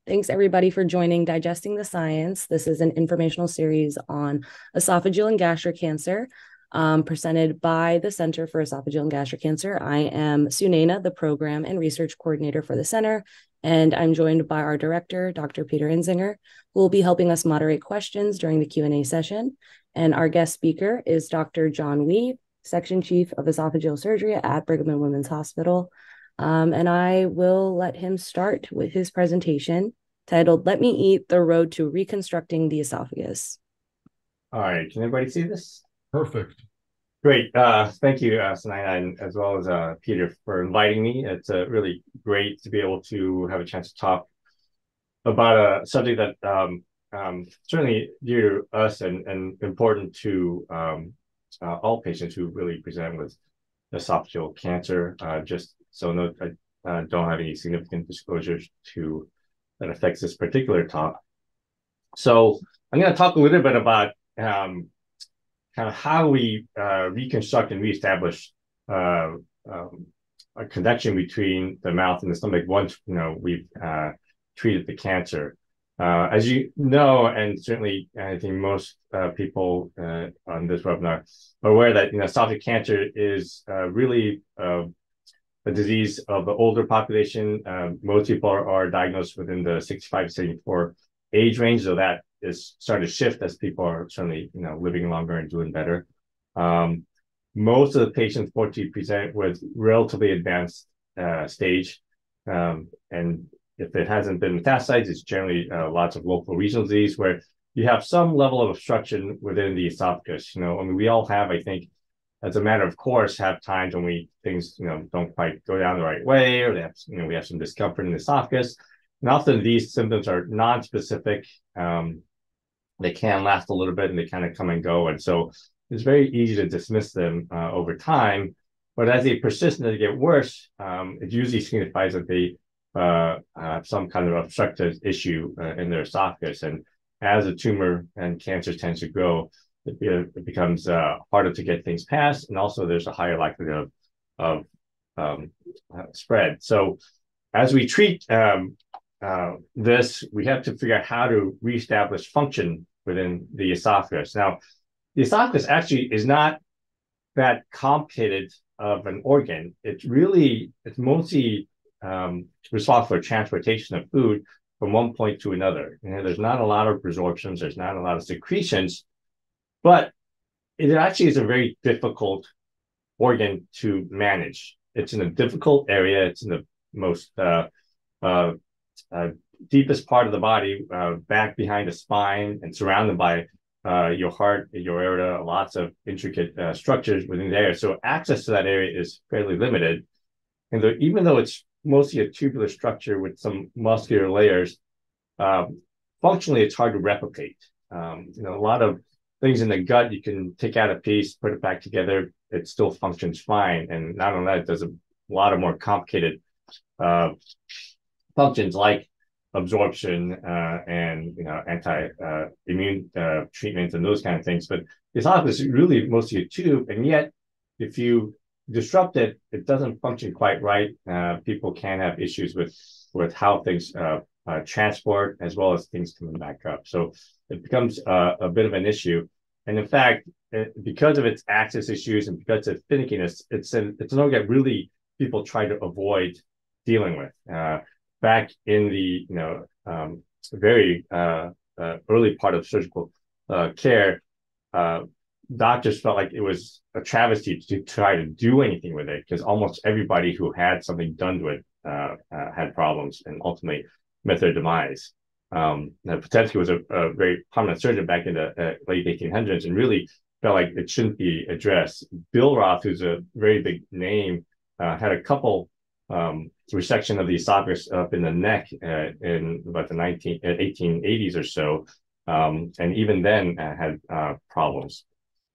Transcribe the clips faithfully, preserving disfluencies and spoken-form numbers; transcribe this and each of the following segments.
Thanks everybody for joining Digesting the Science. This is an informational series on esophageal and gastric cancer, um, presented by the Center for Esophageal and Gastric Cancer. I am Sunena, the program and research coordinator for the center, and I'm joined by our director, Doctor Peter Enzinger, who will be helping us moderate questions during the Q and A session. And our guest speaker is Doctor Jon Wee, Section Chief of Esophageal Surgery at Brigham and Women's Hospital. Um, and I will let him start with his presentation titled, "Let Me Eat, The Road to Reconstructing the Esophagus." All right, can everybody see this? Perfect. Great. Uh, thank you, uh, Sanaya, and as well as uh, Peter, for inviting me. It's uh, really great to be able to have a chance to talk about a subject that um, um, certainly dear to us and, and important to um, uh, all patients who really present with esophageal cancer. Uh, just so note, I uh, don't have any significant disclosures to that affects this particular talk. So I'm going to talk a little bit about um, kind of how we uh, reconstruct and reestablish uh, um, a connection between the mouth and the stomach once you know we've uh, treated the cancer. Uh, as you know, and certainly I think most uh, people uh, on this webinar are aware that you know esophageal cancer is uh, really uh, a disease of the older population. Um, most people are, are diagnosed within the sixty-five to seventy-four age range, so that is starting to shift as people are certainly you know living longer and doing better. Um, most of the patients, fortunately, present with relatively advanced uh, stage, um, and if it hasn't been metastasized, it's generally uh, lots of local regional disease where you have some level of obstruction within the esophagus. You know, I mean, we all have, I think, as a matter of course, have times when we things you know don't quite go down the right way, or they have you know we have some discomfort in the esophagus. And often these symptoms are non-specific. Um, they can last a little bit and they kind of come and go, and so it's very easy to dismiss them uh, over time. But as they persist and they get worse, um, it usually signifies that they uh, have some kind of obstructive issue uh, in their esophagus. And as the tumor and cancer tends to grow, it, it becomes uh, harder to get things past, and also there's a higher likelihood of, of um, uh, spread. So as we treat um, uh, this, we have to figure out how to reestablish function within the esophagus. Now, the esophagus actually is not that complicated of an organ. It's really, it's mostly um, responsible for transportation of food from one point to another. You know, there's not a lot of resorptions, there's not a lot of secretions, but it actually is a very difficult organ to manage. It's in a difficult area. It's in the most uh, uh, uh, deepest part of the body, uh, back behind the spine, and surrounded by uh, your heart, your aorta, lots of intricate uh, structures within the area. So access to that area is fairly limited. And the, even though it's mostly a tubular structure with some muscular layers, um, functionally it's hard to replicate. Um, you know, a lot of things in the gut, you can take out a piece, put it back together, it still functions fine. And not only that, it does a lot of more complicated uh, functions like absorption uh, and you know anti-immune uh, uh, treatments and those kind of things. But the esophagus is really mostly a tube, and yet if you disrupt it, it doesn't function quite right. Uh, people can have issues with with how things uh, uh, transport as well as things coming back up. So it becomes uh, a bit of an issue. And in fact, it, because of its access issues and because of finickiness, it's an it's an organ that really people try to avoid dealing with. Uh, back in the you know um, very uh, uh, early part of surgical uh, care, uh, doctors felt like it was a travesty to try to do anything with it because almost everybody who had something done to it uh, uh, had problems and ultimately met their demise. Um, Potensky was a, a very prominent surgeon back in the uh, late eighteen hundreds and really felt like it shouldn't be addressed. Bill Roth, who's a very big name, uh, had a couple um, resection of the esophagus up in the neck uh, in about the nineteen, eighteen eighties or so, um, and even then uh, had uh, problems.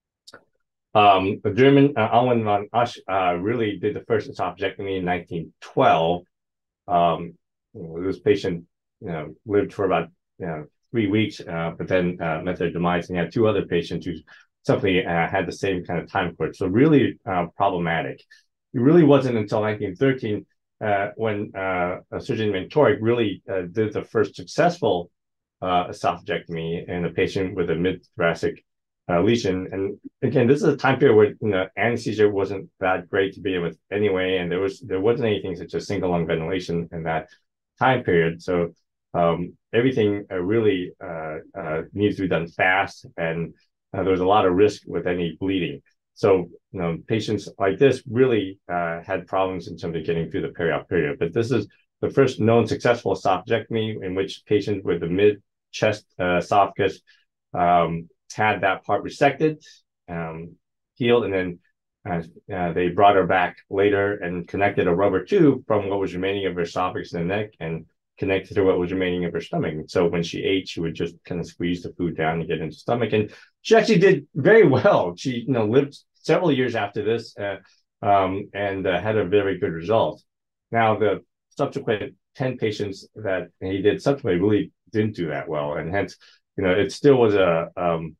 Um, the German uh, Alwin von Usch uh, really did the first esophagectomy in nineteen twelve. Um, you know, this patient you know, lived for about you know, three weeks, uh, but then uh, met their demise, and he had two other patients who simply uh, had the same kind of time course. So really uh, problematic. It really wasn't until nineteen thirteen uh, when uh, a surgeon named Torek really uh, did the first successful uh, esophagectomy in a patient with a mid-thoracic uh, lesion. And again, this is a time period where, you know, anesthesia wasn't that great to begin with anyway, and there was there wasn't anything such as single lung ventilation in that time period. So um, everything uh, really uh, uh, needs to be done fast, and uh, there was a lot of risk with any bleeding. So, you know, patients like this really uh, had problems in terms of getting through the peri-op period. But this is the first known successful esophagectomy in which patients with the mid-chest uh, esophagus um, had that part resected, um, healed, and then uh, uh, they brought her back later and connected a rubber tube from what was remaining of her esophagus and the neck and connected to what was remaining of her stomach. And so when she ate, she would just kind of squeeze the food down and get into the stomach. And she actually did very well. She, you know, lived several years after this uh, um, and uh, had a very good result. Now, the subsequent ten patients that he did subsequently really didn't do that well. And hence, you know, it still was a, um,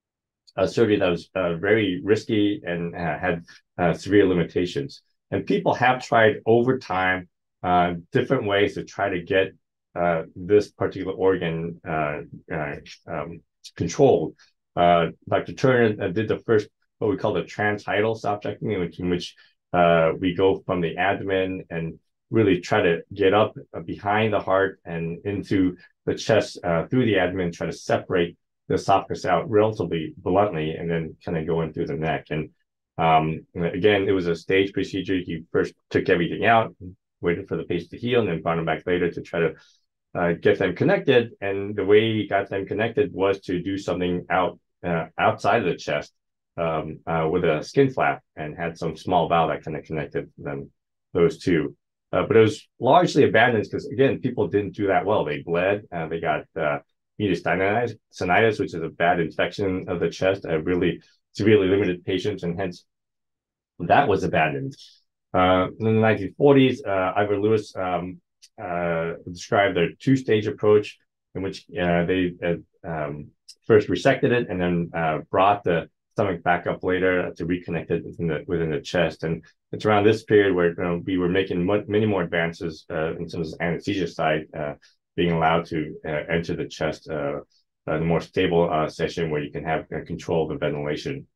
a surgery that was uh, very risky and uh, had uh, severe limitations. And people have tried over time uh, different ways to try to get uh, this particular organ uh, uh, um, controlled. Uh, Doctor Turner uh, did the first, what we call the transhiatal esophagectomy, which, in which uh, we go from the abdomen and really try to get up behind the heart and into the chest uh, through the abdomen, try to separate the esophagus out relatively bluntly, and then kind of go in through the neck. And um, again, it was a staged procedure. He first took everything out, waited for the patient to heal, and then brought them back later to try to uh, get them connected. And the way he got them connected was to do something out uh, outside of the chest um, uh, with a skin flap, and had some small valve that kind of connected them, those two. Uh, but it was largely abandoned because, again, people didn't do that well. They bled, uh, they got uh, mediastinitis, which is a bad infection of the chest, uh, really severely limited patients, and hence that was abandoned. Uh, in the nineteen forties, uh, Ivor Lewis um, uh, described their two-stage approach in which uh, they uh, um, first resected it and then uh, brought the stomach back up later to reconnect it within the, within the chest. And it's around this period where, you know, we were making many more advances uh, in terms of anesthesia side, uh, being allowed to uh, enter the chest uh, uh, the more stable uh, session where you can have uh, control of the ventilation.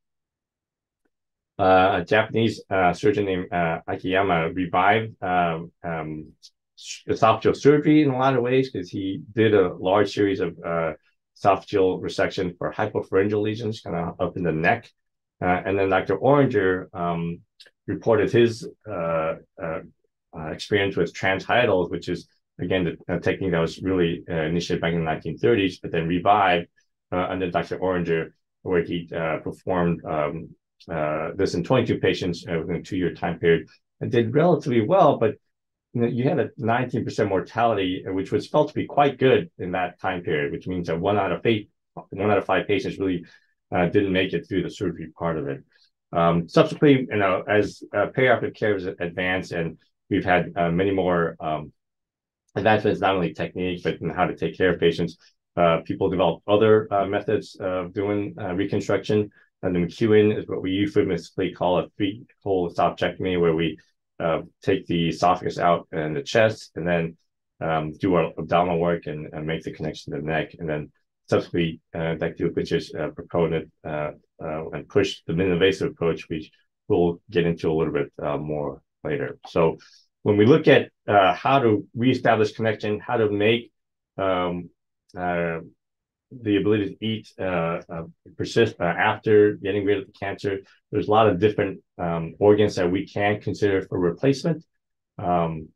Uh, a Japanese uh, surgeon named uh, Akiyama revived um, um, esophageal surgery in a lot of ways because he did a large series of uh, esophageal resection for hypopharyngeal lesions kind of up in the neck. Uh, and then Doctor Oringer um, reported his uh, uh, uh, experience with transhiatals, which is, again, the uh, technique that was really uh, initiated back in the nineteen thirties, but then revived uh, under Doctor Oringer, where he uh, performed um, uh, this in twenty-two patients uh, within a two-year time period and did relatively well, but you know, you had a nineteen percent mortality, which was felt to be quite good in that time period, which means that one out of eight, one out of five patients really uh, didn't make it through the surgery part of it. Um, subsequently, you know, as uh, perioperative care has advanced, and we've had uh, many more um, advancements, not only technique, but in how to take care of patients. Uh, people developed other uh, methods of doing uh, reconstruction. And the McEwen is what we euphemistically call a three-hole esophagectomy, where we uh, take the esophagus out and the chest, and then um, do our abdominal work and, and make the connection to the neck. And then subsequently, uh, Doctor which is uh, proponent uh, uh, and push the mini-invasive approach, which we'll get into a little bit uh, more later. So when we look at uh, how to reestablish connection, how to make um, uh, the ability to eat uh, uh, persist uh, after getting rid of the cancer, there's a lot of different um, organs that we can consider for replacement. Um,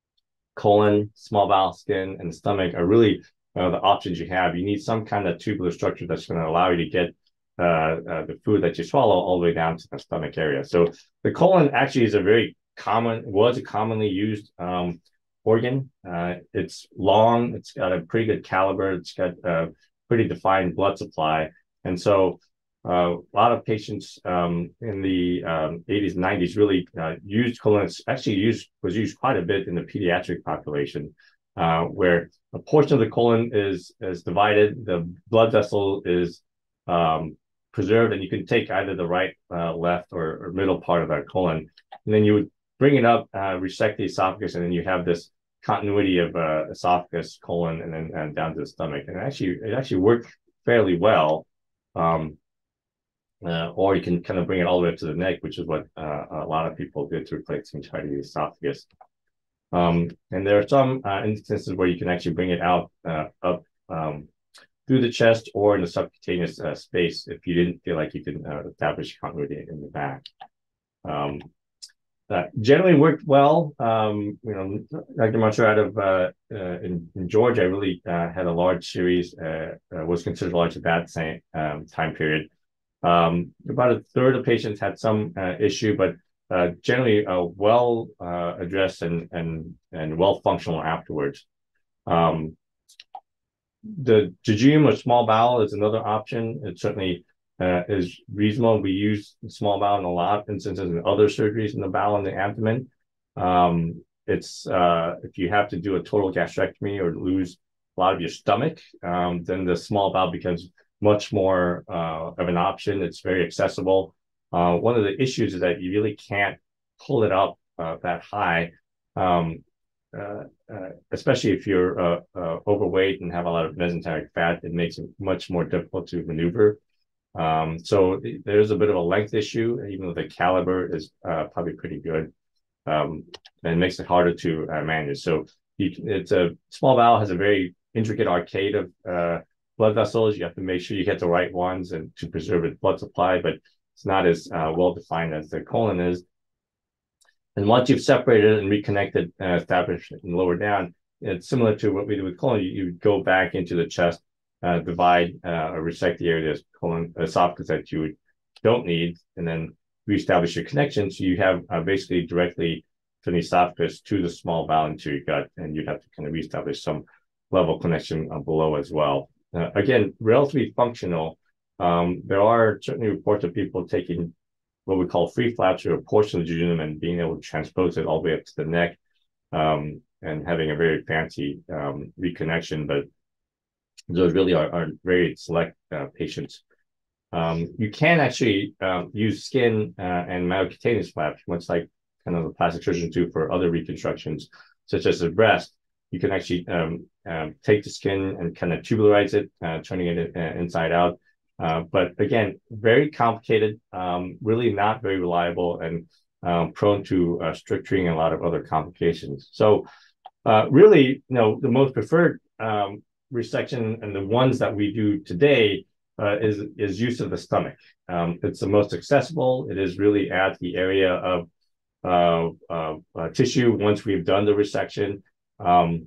colon, small bowel, skin, and the stomach are really uh, the options you have. You need some kind of tubular structure that's going to allow you to get uh, uh, the food that you swallow all the way down to the stomach area. So the colon actually is a very common, was a commonly used um, organ. Uh, it's long, it's got a pretty good caliber, it's got uh, pretty defined blood supply. And so uh, a lot of patients um, in the um, eighties and nineties really uh, used colon. It's actually used, was used quite a bit in the pediatric population, uh, where a portion of the colon is, is divided, the blood vessel is um, preserved, and you can take either the right, uh, left, or, or middle part of that colon. And then you would bring it up, uh, resect the esophagus, and then you have this continuity of uh, esophagus, colon, and then and down to the stomach. And actually, it actually worked fairly well. Um, uh, or you can kind of bring it all the way up to the neck, which is what uh, a lot of people did to replace the entire esophagus. Um, and there are some uh, instances where you can actually bring it out uh, up um, through the chest or in the subcutaneous uh, space if you didn't feel like you could uh, establish continuity in the back. Um, uh, generally worked well. Um, you know, Doctor Marshall out of uh, uh, in, in Georgia really uh, had a large series, uh, uh, was considered large at that same um, time period. Um, about a third of patients had some uh, issue, but uh, generally uh, well uh, addressed and and and well functional afterwards. Um, the jejunum or small bowel is another option. It certainly uh, is reasonable. We use small bowel in a lot of instances in other surgeries in the bowel and the abdomen. Um, it's uh, if you have to do a total gastrectomy or lose a lot of your stomach, um, then the small bowel becomes much more uh, of an option. It's very accessible. Uh, one of the issues is that you really can't pull it up uh, that high, um, uh, uh, especially if you're uh, uh, overweight and have a lot of mesenteric fat. It makes it much more difficult to maneuver. Um, so there's a bit of a length issue, even though the caliber is uh, probably pretty good, um, and it makes it harder to uh, manage. So you, it's a small bowel has a very intricate arcade of uh, blood vessels. You have to make sure you get the right ones and to preserve its blood supply, but it's not as uh, well defined as the colon is. And once you've separated and reconnected, uh, established and lowered down, it's similar to what we do with colon. You, you go back into the chest, uh, divide uh, or resect the area of the colon esophagus that you don't need, and then reestablish your connection. So you have uh, basically directly from the esophagus to the small bowel into your gut, and you'd have to kind of reestablish some level connection uh, below as well. Uh, again, relatively functional. Um, there are certainly reports of people taking what we call free flaps or a portion of the jejunum and being able to transpose it all the way up to the neck, um, and having a very fancy um, reconnection, but those really are, are very select uh, patients. Um, you can actually uh, use skin uh, and myocutaneous flaps, much like kind of the plastic surgeons do for other reconstructions, such as the breast. You can actually um, um, take the skin and kind of tubularize it, uh, turning it uh, inside out. Uh, but again, very complicated, um, really not very reliable, and um, prone to uh, stricturing and a lot of other complications. So uh, really, you know, the most preferred um, resection and the ones that we do today uh, is, is use of the stomach. Um, it's the most accessible. It is really at the area of uh, uh, uh, tissue once we've done the resection. Um,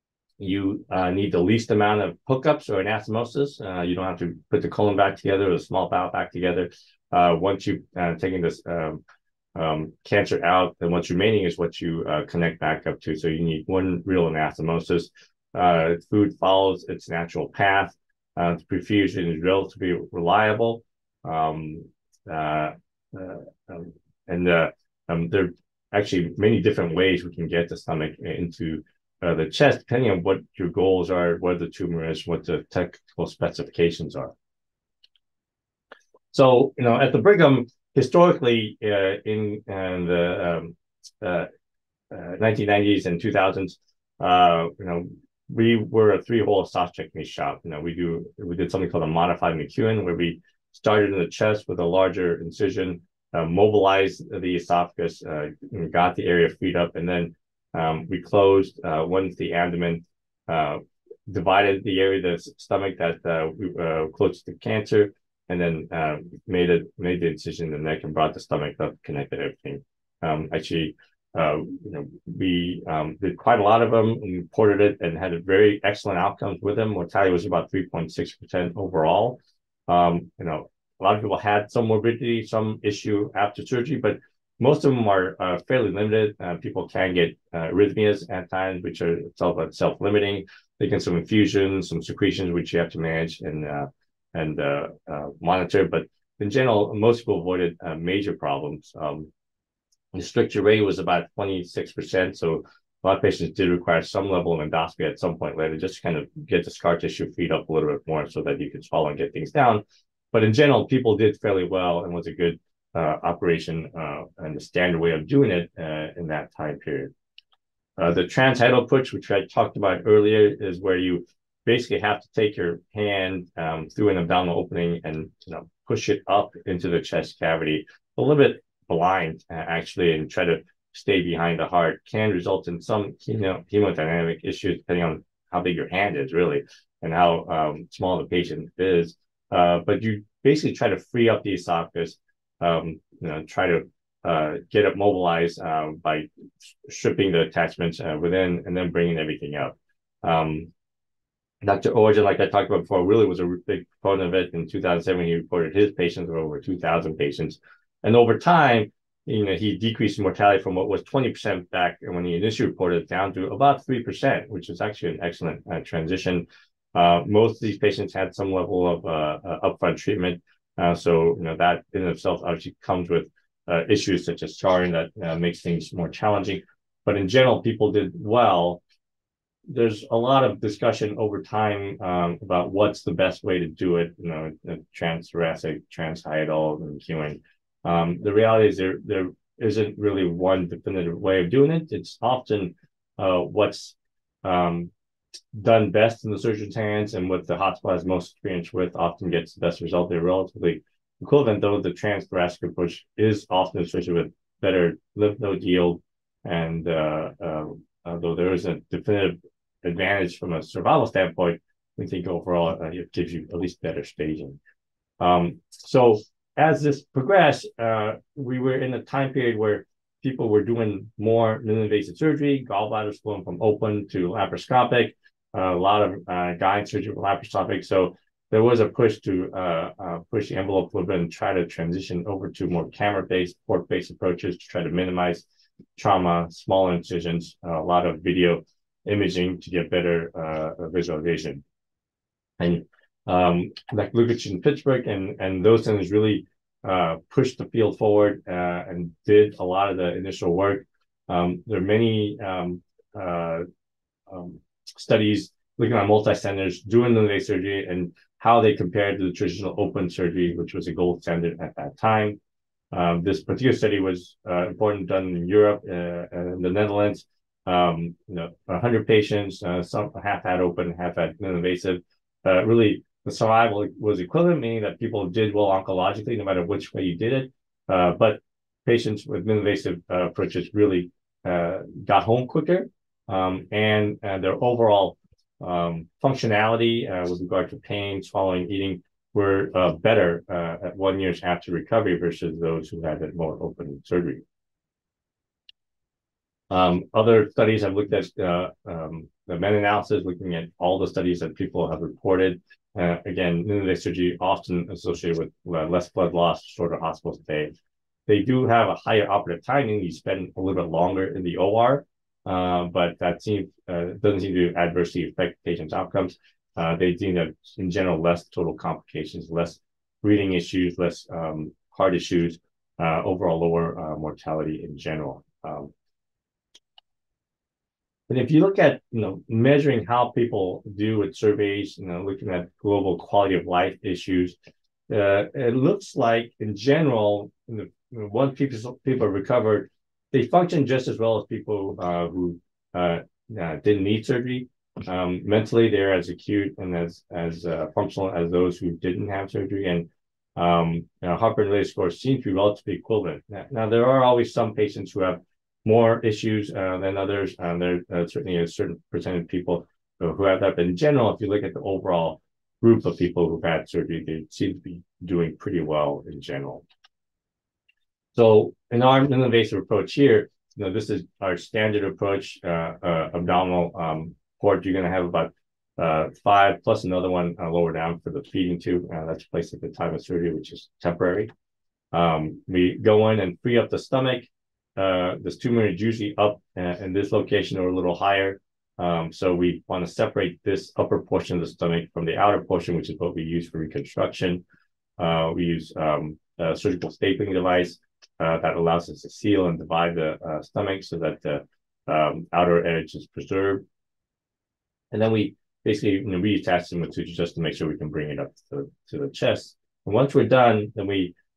you uh, need the least amount of hookups or anastomosis. Uh, you don't have to put the colon back together or the small bowel back together. Uh, once you've uh, taken this um, um, cancer out, then what's remaining is what you uh, connect back up to. So you need one real anastomosis. Uh, food follows its natural path. Uh, the perfusion is relatively reliable. Um, uh, uh, um, and uh, um, there are actually many different ways we can get the stomach into Uh, the chest, depending on what your goals are, what the tumor is, what the technical specifications are. So, you know, at the Brigham, historically, uh, in uh, the um, uh, uh, nineteen nineties and two thousands, uh, you know, we were a three-hole esophagectomy shop. You know, we do we did something called a modified McEwen, where we started in the chest with a larger incision, uh, mobilized the esophagus, uh, got the area freed up, and then Um, we closed uh, once the abdomen, uh, divided the area of the stomach that uh, we uh, close to the cancer, and then uh, made it made the incision in the neck and brought the stomach up, connected everything. Um, actually, uh, you know, we um, did quite a lot of them and reported it and had a very excellent outcomes with them. Mortality was about three point six percent overall. Um, you know, a lot of people had some morbidity, some issue after surgery, but most of them are uh, fairly limited. Uh, people can get uh, arrhythmias at times, which are self, self-limiting. They can some infusions, some secretions, which you have to manage and uh, and uh, uh, monitor. But in general, most people avoided uh, major problems. Um, the stricture rate was about twenty-six percent. So a lot of patients did require some level of endoscopy at some point later, just to kind of get the scar tissue freed up a little bit more so that you could swallow and get things down. But in general, people did fairly well and was a good uh, operation uh, and the standard way of doing it uh, in that time period. Uh, the transhiatal push, which I talked about earlier, is where you basically have to take your hand um, through an abdominal opening and you know push it up into the chest cavity, a little bit blind uh, actually, and try to stay behind the heart. Can result in some you know, hemodynamic issues depending on how big your hand is really and how um, small the patient is. Uh, but you basically try to free up the esophagus, um, you know, try to uh, get it mobilized uh, by stripping the attachments uh, within and then bringing everything up. Um, Doctor Origin, like I talked about before, really was a big proponent of it. In two thousand seven, he reported his patients were over two thousand patients. And over time, you know, he decreased mortality from what was twenty percent back when he initially reported it down to about three percent, which is actually an excellent uh, transition. Uh, most of these patients had some level of uh, uh, upfront treatment. Uh, so, you know, that in itself actually comes with uh, issues such as scarring that uh, makes things more challenging. But in general, people did well. There's a lot of discussion over time um, about what's the best way to do it, you know, transthoracic, transhiatal, and queuing. Um, the reality is there there isn't really one definitive way of doing it. It's often uh, what's um, done best in the surgeon's hands and what the hospital has most experience with often gets the best result. They're relatively equivalent, though the transthoracic approach is often associated with better lymph node yield, and uh, uh, although there is a definitive advantage from a survival standpoint, we think overall uh, it gives you at least better staging. Um, so as this progressed, uh, we were in a time period where people were doing more minimally invasive surgery, gallbladders going from open to laparoscopic, uh, a lot of uh, guide surgery from laparoscopic. So there was a push to uh, uh, push the envelope a little bit and try to transition over to more camera-based, port-based approaches to try to minimize trauma, small incisions, uh, a lot of video imaging to get better uh, visualization. And um, like Lukic in Pittsburgh and, and those things really uh, pushed the field forward uh, and did a lot of the initial work. Um, there are many um, uh, um, studies looking at multi-centers doing the invasive surgery and how they compared to the traditional open surgery, which was a gold standard at that time. Um, this particular study was uh, important, done in Europe uh, and the Netherlands. Um, you know, one hundred patients, uh, some half had open, half had non-invasive. Uh, really, the survival was equivalent, meaning that people did well oncologically, no matter which way you did it. Uh, but patients with non-invasive uh, approaches really uh, got home quicker, um, and, and their overall um, functionality uh, with regard to pain, swallowing, eating were uh, better uh, at one year after recovery versus those who had more open surgery. Um, other studies have looked at uh, um, the meta-analysis, looking at all the studies that people have reported. Uh, again, non-invasive surgery often associated with uh, less blood loss, shorter hospital stay. They do have a higher operative timing. You spend a little bit longer in the O R, uh, but that seems uh, doesn't seem to adversely affect patients' outcomes. Uh, they seem to have, in general, less total complications, less breathing issues, less um, heart issues, uh, overall lower uh, mortality in general. Um, And if you look at, you know, measuring how people do with surveys, you know, looking at global quality of life issues, uh, it looks like in general, you know, once people people recovered, they function just as well as people uh, who uh, uh, didn't need surgery. Um, mentally, they're as acute and as as uh, functional as those who didn't have surgery, and um, you know, heart-related scores seem to be relatively equivalent. Now, now, there are always some patients who have more issues uh, than others. Uh, there uh, certainly a certain percentage of people who have that. But in general, if you look at the overall group of people who've had surgery, they seem to be doing pretty well in general. So in our non-invasive approach here, you know, this is our standard approach, uh, uh, abdominal um, port. You're going to have about uh, five plus another one uh, lower down for the feeding tube. Uh, that's placed at the time of surgery, which is temporary. Um, we go in and free up the stomach. Uh, this tumor is usually up uh, in this location or a little higher. Um, so we want to separate this upper portion of the stomach from the outer portion, which is what we use for reconstruction. Uh, we use um, a surgical stapling device uh, that allows us to seal and divide the uh, stomach so that the um, outer edge is preserved. And then we basically, you know, reattach them with sutures just to make sure we can bring it up to, to the chest. And once we're done, then we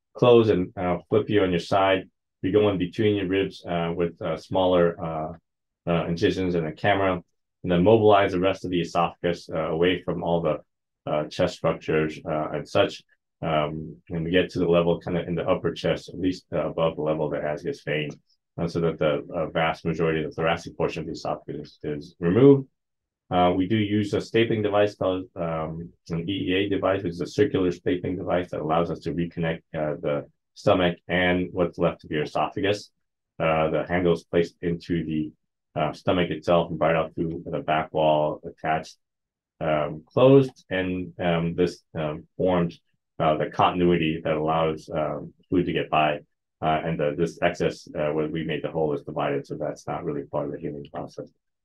close and uh, flip you on your side. We go in between your ribs uh, with uh, smaller uh, uh, incisions and a camera, and then mobilize the rest of the esophagus uh, away from all the uh, chest structures uh, and such. Um, and we get to the level kind of in the upper chest, at least uh, above the level of the azygous vein, uh, so that the uh, vast majority of the thoracic portion of the esophagus is removed. Uh, we do use a stapling device called um, an E E A device, which is a circular stapling device that allows us to reconnect uh, the stomach and what's left of your esophagus. Uh, the handle is placed into the uh, stomach itself and right out through the back wall, attached, um, closed, and um, this um, forms uh, the continuity that allows um, food to get by. Uh, and the, this excess, uh, where we made the hole, is divided, so that's not really part of the healing process.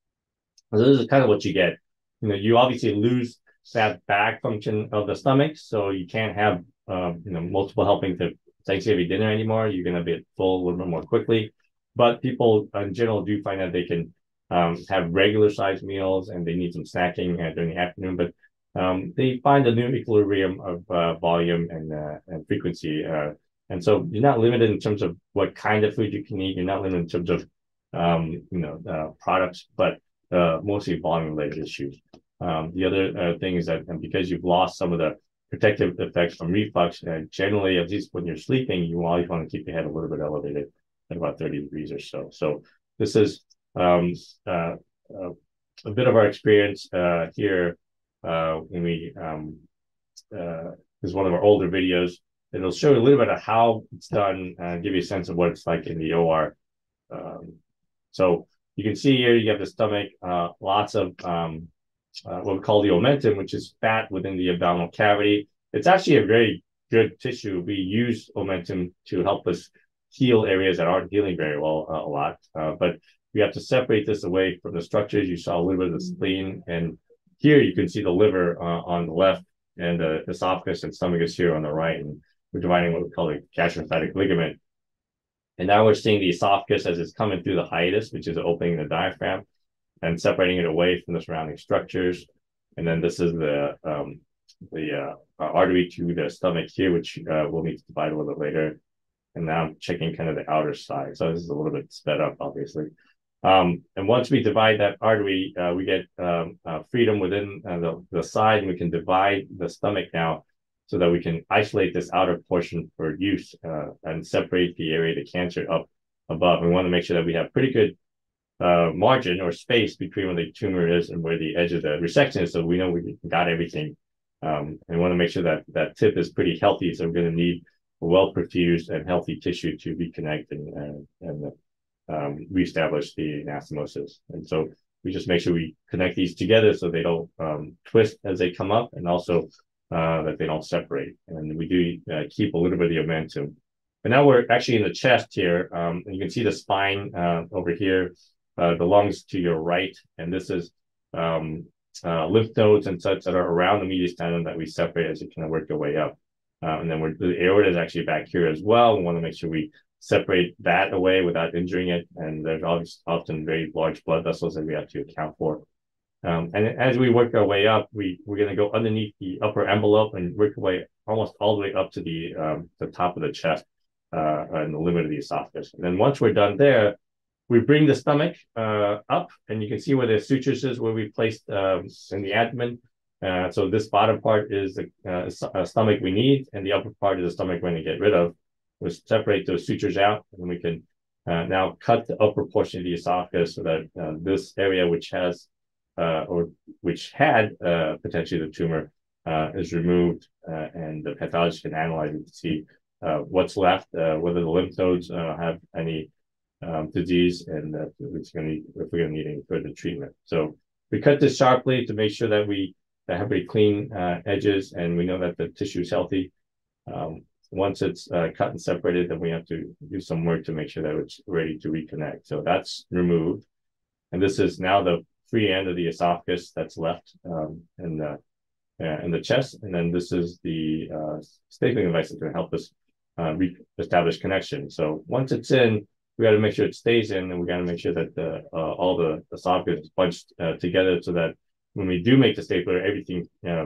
So this is kind of what you get. You know, you obviously lose that back function of the stomach, so you can't have um, you know multiple helpings of Thanksgiving dinner anymore. You're going to be full a little bit more quickly. But people in general do find that they can um, have regular sized meals and they need some snacking uh, during the afternoon. But um, they find a new equilibrium of uh, volume and uh, and frequency. Uh, and so you're not limited in terms of what kind of food you can eat. You're not limited in terms of um, you know uh, products, but Uh, mostly volume-related issues. Um, the other uh, thing is that because you've lost some of the protective effects from reflux, uh, generally, at least when you're sleeping, you always want to keep your head a little bit elevated at about thirty degrees or so. So this is um, uh, uh, a bit of our experience uh, here uh, when we, um, uh, this is one of our older videos. It'll show you a little bit of how it's done, uh, give you a sense of what it's like in the O R. Um, so you can see here you have the stomach, uh, lots of um, uh, what we call the omentum, which is fat within the abdominal cavity. It's actually a very good tissue. We use omentum to help us heal areas that aren't healing very well uh, a lot. Uh, but we have to separate this away from the structures. You saw a little bit of the spleen. And here you can see the liver uh, on the left and the esophagus and stomach is here on the right. And we're dividing what we call the gastrolymphatic ligament. And now we're seeing the esophagus as it's coming through the hiatus, which is opening the diaphragm, and separating it away from the surrounding structures. And then this is the um, the uh, artery to the stomach here, which uh, we'll need to divide a little bit later. And now I'm checking kind of the outer side. So this is a little bit sped up, obviously. Um, and once we divide that artery, uh, we get um, uh, freedom within uh, the, the side, and we can divide the stomach now, so that we can isolate this outer portion for use uh, and separate the area of the cancer up above. We want to make sure that we have pretty good uh, margin or space between where the tumor is and where the edge of the resection is, so we know we got everything. Um, and we want to make sure that that tip is pretty healthy, so we're going to need a well-perfused and healthy tissue to reconnect and, and, and um, reestablish the anastomosis. And so we just make sure we connect these together so they don't um, twist as they come up, and also Uh, that they don't separate. And we do uh, keep a little bit of the omentum. But now we're actually in the chest here. Um, and you can see the spine uh, over here, uh, the lungs to your right. And this is um, uh, lymph nodes and such that are around the mediastinum that we separate as you kind of work your way up. Uh, and then we're, the aorta is actually back here as well. We want to make sure we separate that away without injuring it. And there's obviously often very large blood vessels that we have to account for. Um, and as we work our way up, we, we're going to go underneath the upper envelope and work our way almost all the way up to the, um, the top of the chest uh, and the limit of the esophagus. And then once we're done there, we bring the stomach uh, up, and you can see where the sutures is, where we placed um, in the abdomen. Uh, so this bottom part is the uh, stomach we need, and the upper part is the stomach we're going to get rid of. We'll separate those sutures out, and we can uh, now cut the upper portion of the esophagus so that uh, this area, which has Uh, or which had uh, potentially the tumor, uh, is removed, uh, and the pathologist can analyze it to see uh, what's left, uh, whether the lymph nodes uh, have any um, disease, and uh, it's going to if we're going to need any further treatment. So we cut this sharply to make sure that we have very clean uh, edges, and we know that the tissue is healthy. Um, once it's uh, cut and separated, then we have to do some work to make sure that it's ready to reconnect. So that's removed, and this is now the free end of the esophagus that's left um, in the uh, in the chest, and then this is the uh, stapling device that's going to help us uh, re-establish connection. So once it's in, we got to make sure it stays in, and we got to make sure that the uh, all the esophagus is bunched uh, together, so that when we do make the stapler, everything uh,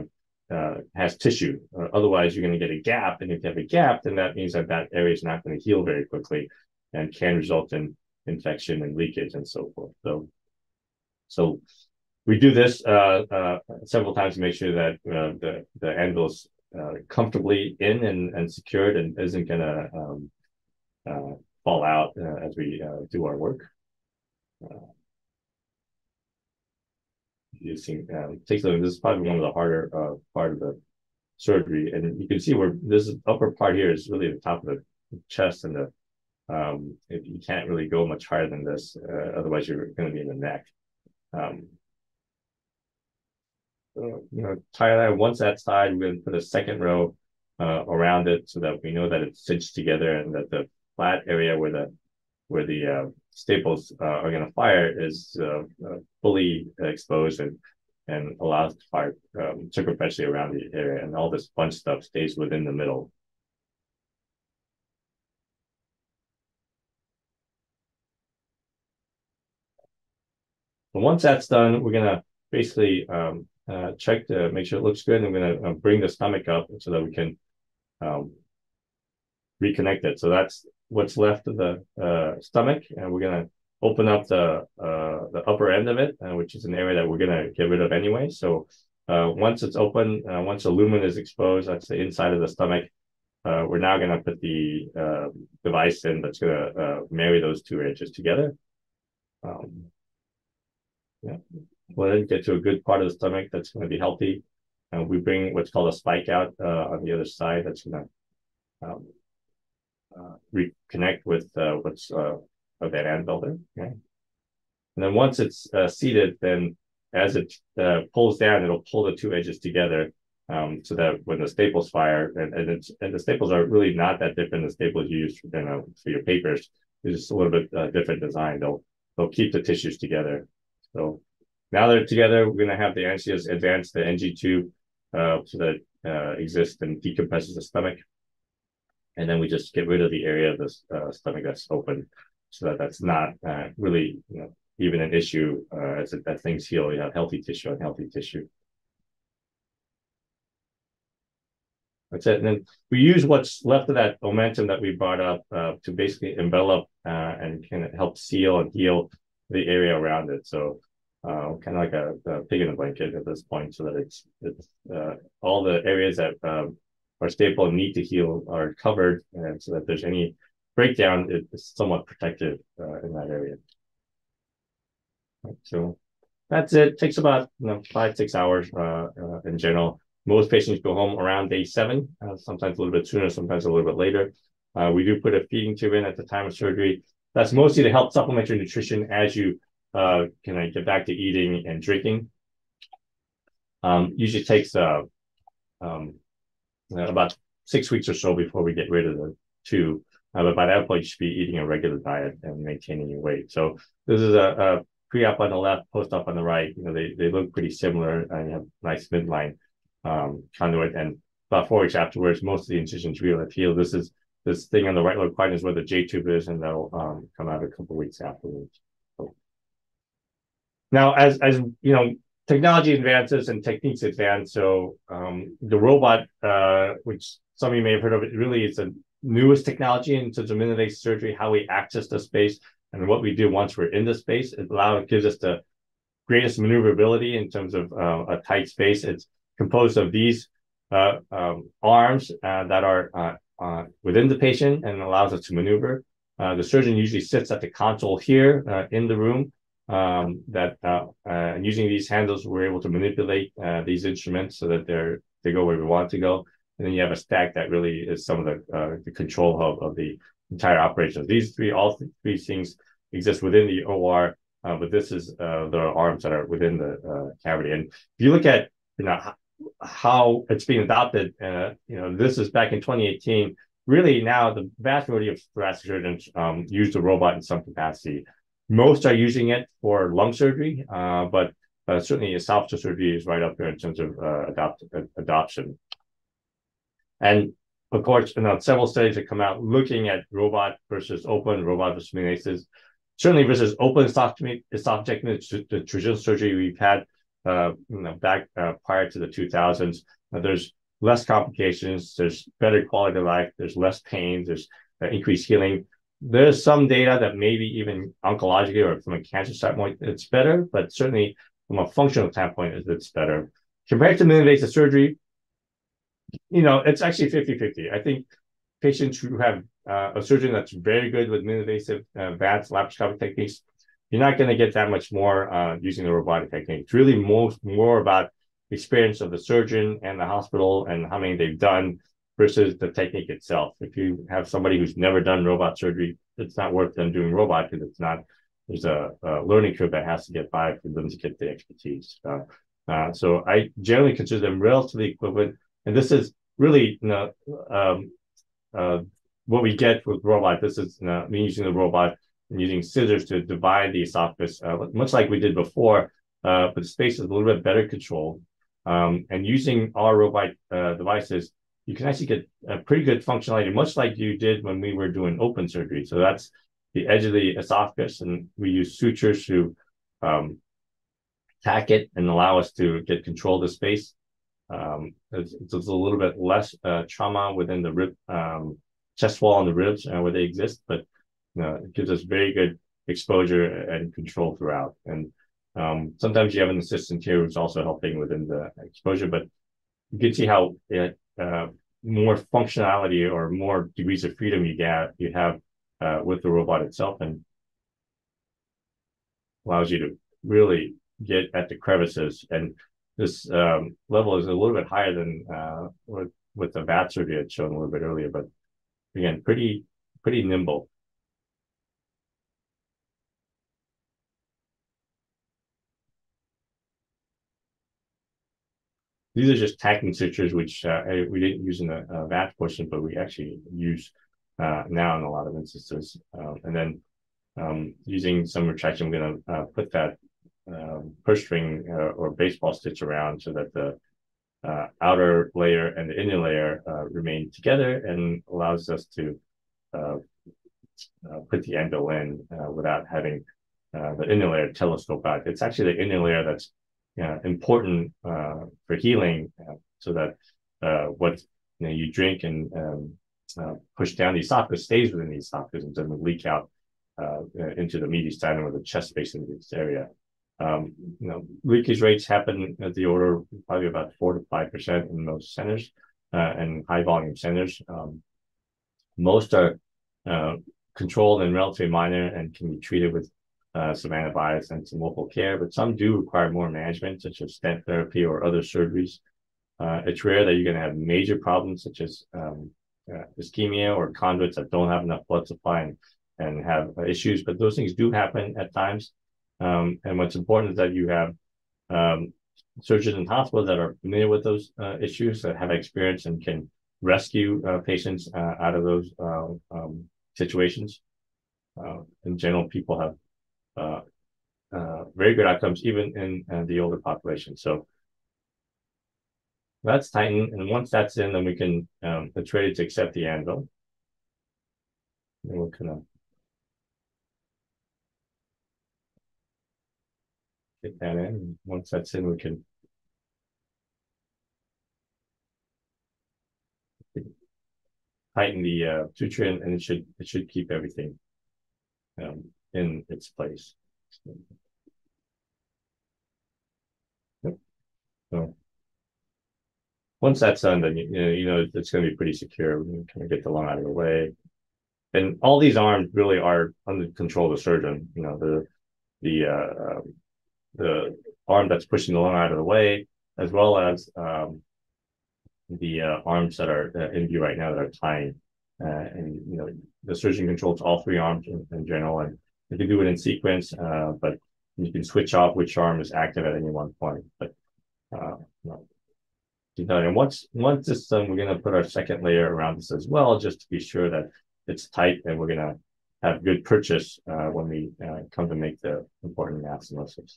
uh, has tissue. Uh, otherwise, you're going to get a gap, and if you have a gap, then that means that that area is not going to heal very quickly, and can result in infection and leakage and so forth. So, so we do this uh, uh, several times to make sure that uh, the the anvil is uh, comfortably in and, and secured and isn't going to um, uh, fall out uh, as we uh, do our work. Uh, using um, takes a, this is probably one of the harder uh, part of the surgery, and you can see where this upper part here is really the top of the chest, and the um, if you can't really go much higher than this, uh, otherwise you're going to be in the neck. Um, so, you know, tie that once that side, we're going to put a second row uh, around it so that we know that it's cinched together, and that the flat area where the where the uh, staples uh, are going to fire is uh, uh, fully exposed and and allows to fire um, circumferentially around the area, and all this bunch stuff stays within the middle. But once that's done, we're going to basically um, uh, check to make sure it looks good. And we're going to uh, bring the stomach up so that we can um, reconnect it. So that's what's left of the uh, stomach, and we're going to open up the uh, the upper end of it, uh, which is an area that we're going to get rid of anyway. So uh, once it's open, uh, once the lumen is exposed, that's the inside of the stomach. Uh, we're now going to put the uh, device in that's going to uh, marry those two edges together. Um, yeah, we'll then get to a good part of the stomach that's going to be healthy. And uh, we bring what's called a spike out uh, on the other side that's going to um, uh, reconnect with uh, what's uh, of that anvil there. Okay. And then once it's uh, seated, then as it uh, pulls down, it'll pull the two edges together um, so that when the staples fire, and, and, it's, and the staples are really not that different than staples you use for, you know, for your papers. It's just a little bit uh, different design. They'll, they'll keep the tissues together. So now they're together, we're going to have the anesthesia advance the N G tube uh, so that uh, exists and decompresses the stomach. And then we just get rid of the area of the uh, stomach that's open, so that that's not uh, really, you know, even an issue uh, as, as things heal. You have healthy tissue and healthy tissue. That's it. And then we use what's left of that omentum that we brought up uh, to basically envelop uh, and kind of help seal and heal the area around it. So uh, kind of like a, a pig in a blanket at this point, so that it's, it's uh, all the areas that um, are staple and need to heal are covered, and so that there's any breakdown, it's somewhat protective uh, in that area. Right, so that's it. It takes about you know, five, six hours uh, uh, in general. Most patients go home around day seven, uh, sometimes a little bit sooner, sometimes a little bit later. Uh, we do put a feeding tube in at the time of surgery. That's mostly to help supplement your nutrition as you uh, can get back to eating and drinking. Um, usually takes uh, um, about six weeks or so before we get rid of the tube. Uh, but by that point, you should be eating a regular diet and maintaining your weight. So this is a, a pre-op on the left, post-op on the right. You know, they, they look pretty similar, and you have nice midline um, conduit. And about four weeks afterwards, most of the incisions really have healed. This is this thing on the right lower quadrant is where the J tube is, and that'll um, come out a couple of weeks afterwards. So now, as as you know, technology advances and techniques advance. So um, the robot, uh, which some of you may have heard of, it really is the newest technology in terms of minute surgery, how we access the space and what we do once we're in the space. It allows, it gives us the greatest maneuverability in terms of uh, a tight space. It's composed of these uh, um, arms uh, that are uh, uh, within the patient and allows us to maneuver. Uh, the surgeon usually sits at the console here uh, in the room. Um, that uh, uh, using these handles, we're able to manipulate uh, these instruments so that they're they go where we want to go. And then you have a stack that really is some of the uh, the control hub of the entire operation. These three, all th three things exist within the O R, uh, but this is uh, the arms that are within the uh, cavity. And if you look at you know how it's being adopted, uh, you know this is back in twenty eighteen. Really now the vast majority of thoracic surgeons um, use the robot in some capacity. Most are using it for lung surgery, uh, but uh, certainly esophageal surgery is right up there in terms of uh, adopt, uh, adoption. And of course, you know, several studies that come out looking at robot versus open, robot versus meniscus. Certainly versus open esophagectomy, the traditional surgery we've had uh, you know, back uh, prior to the two thousands. Uh, there's less complications, there's better quality of life, there's less pain, there's uh, increased healing. There's some data that maybe even oncologically or from a cancer standpoint, it's better, but certainly from a functional standpoint, it's better. Compared to minimally invasive surgery, you know, it's actually fifty fifty. I think patients who have uh, a surgeon that's very good with minimally invasive uh, advanced laparoscopic techniques, you're not going to get that much more uh, using the robotic technique. It's really most more about experience of the surgeon and the hospital and how many they've done versus the technique itself. If you have somebody who's never done robot surgery, it's not worth them doing robot because it's not, there's a, a learning curve that has to get by for them to get the expertise. Uh, uh, so I generally consider them relatively equivalent. And this is really, you know, um, uh, what we get with robot. This is, you know, me using the robot and using scissors to divide the esophagus, uh, much like we did before, uh, but the space is a little bit better controlled. Um, and using our robot uh, devices, you can actually get a pretty good functionality, much like you did when we were doing open surgery. So that's the edge of the esophagus, and we use sutures to um, tack it and allow us to get control of the space. Um, it's, it's a little bit less uh, trauma within the rib, um, chest wall and the ribs uh, where they exist, but you know, it gives us very good exposure and control throughout. And um, sometimes you have an assistant here who's also helping within the exposure, but you can see how it, uh, more functionality or more degrees of freedom you get you have uh, with the robot itself, and allows you to really get at the crevices. And this um, level is a little bit higher than uh, with, with the V A T surgery I had shown a little bit earlier, but again, pretty pretty nimble. These are just tacking sutures, which uh, we didn't use in the uh, V A T portion, but we actually use uh, now in a lot of instances. Uh, and then um, using some retraction, I'm going to uh, put that um, purse string uh, or baseball stitch around so that the uh, outer layer and the inner layer uh, remain together, and allows us to uh, uh, put the endo in uh, without having uh, the inner layer telescope out. It's actually the inner layer that's uh, important uh, for healing, uh, so that uh, what you know you drink and um, uh, push down the esophagus stays within the esophagus and doesn't leak out uh, into the mediastinum or the chest space in this area. Um, you know, leakage rates happen at the order probably about four to five percent in most centers uh, and high volume centers. Um, most are uh, controlled and relatively minor and can be treated with uh, some antibiotics and some local care, but some do require more management, such as stent therapy or other surgeries. Uh, it's rare that you're going to have major problems such as um, uh, ischemia or conduits that don't have enough blood supply and, and have uh, issues, but those things do happen at times. Um, and what's important is that you have um, surgeons in hospitals that are familiar with those uh, issues, that have experience and can rescue uh, patients uh, out of those uh, um, situations. Uh, in general, people have uh, uh, very good outcomes, even in uh, the older population. So that's tightened, and once that's in, then we can, um, it's ready to accept the anvil. And we're gonna get that in. Once that's in, we can tighten the uh, suture, and, and it should it should keep everything um, in its place. Yep. So once that's done, then you, you know you know it's going to be pretty secure. We can kind of get the lung out of the way, and all these arms really are under control of the surgeon. You know the the uh, um, the arm that's pushing the lung out of the way, as well as um, the uh, arms that are uh, in view right now that are tying. Uh, and you know the surgeon controls all three arms in, in general, and you can do it in sequence, uh, but you can switch off which arm is active at any one point. But uh, no. And once once this done, we're going to put our second layer around this as well, just to be sure that it's tight, and we're going to have good purchase uh, when we uh, come to make the important anastomosis.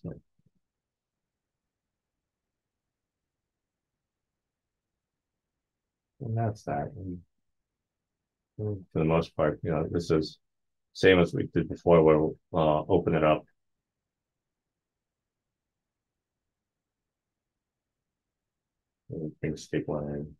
And that's that. And for the most part, you know, this is same as we did before, where we'll uh, open it up. bring the stapler in.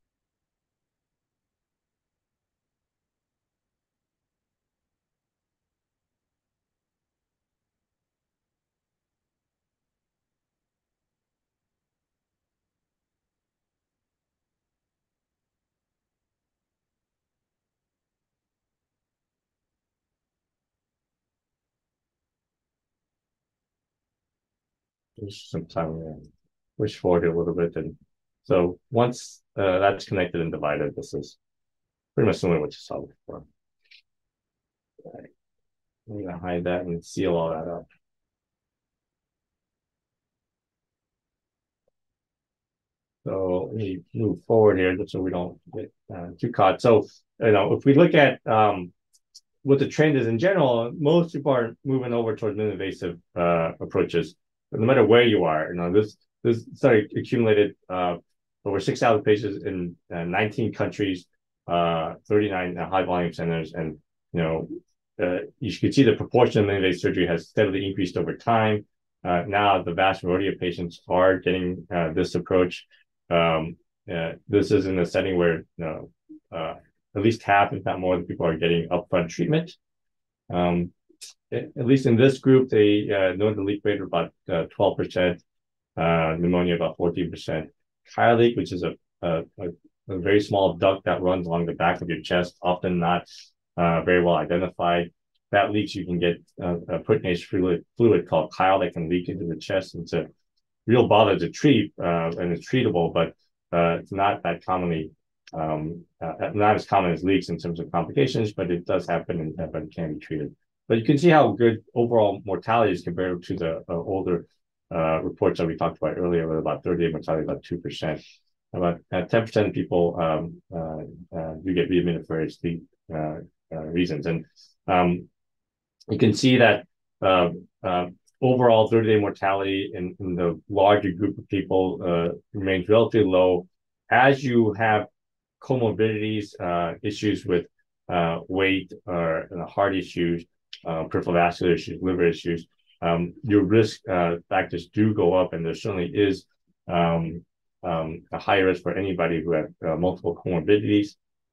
Just some time to push forward a little bit. And so once uh, that's connected and divided, this is pretty much similar to what you saw before. All right. I'm going to hide that and seal all that up. So let me move forward here just so we don't get uh, too caught. So, you know, if we look at um, what the trend is in general, most people are moving over towards non-invasive uh, approaches. But no matter where you are, you know, this this study accumulated uh, over six thousand patients in uh, nineteen countries, uh, thirty-nine high volume centers, and you know, uh, you can see the proportion of non-invasive surgery has steadily increased over time. Uh, now, the vast majority of patients are getting uh, this approach. Um, uh, this is in a setting where you know, uh, at least half, if not more, of the people are getting upfront treatment. Um, at least in this group, they uh, know the leak rate of about uh, twelve percent, uh, pneumonia about fourteen percent. Chyle leak, which is a, a, a very small duct that runs along the back of your chest, often not uh, very well identified. That leaks, you can get uh, a percutaneous fluid, fluid called chyle that can leak into the chest. It's a real bother to treat, uh, and it's treatable, but uh, it's not that commonly, um, uh, not as common as leaks in terms of complications, but it does happen and, but it can be treated. But you can see how good overall mortality is compared to the uh, older uh, reports that we talked about earlier, with about thirty-day mortality, about two percent. About uh, ten percent of people um, uh, uh, do get readmitted for H D uh, uh, reasons. And um, you can see that uh, uh, overall thirty-day mortality in, in the larger group of people uh, remains relatively low. As you have comorbidities, uh, issues with uh, weight or uh, heart issues, uh, peripheral vascular issues, liver issues, um, your risk uh, factors do go up, and there certainly is um, um, a higher risk for anybody who has uh, multiple comorbidities.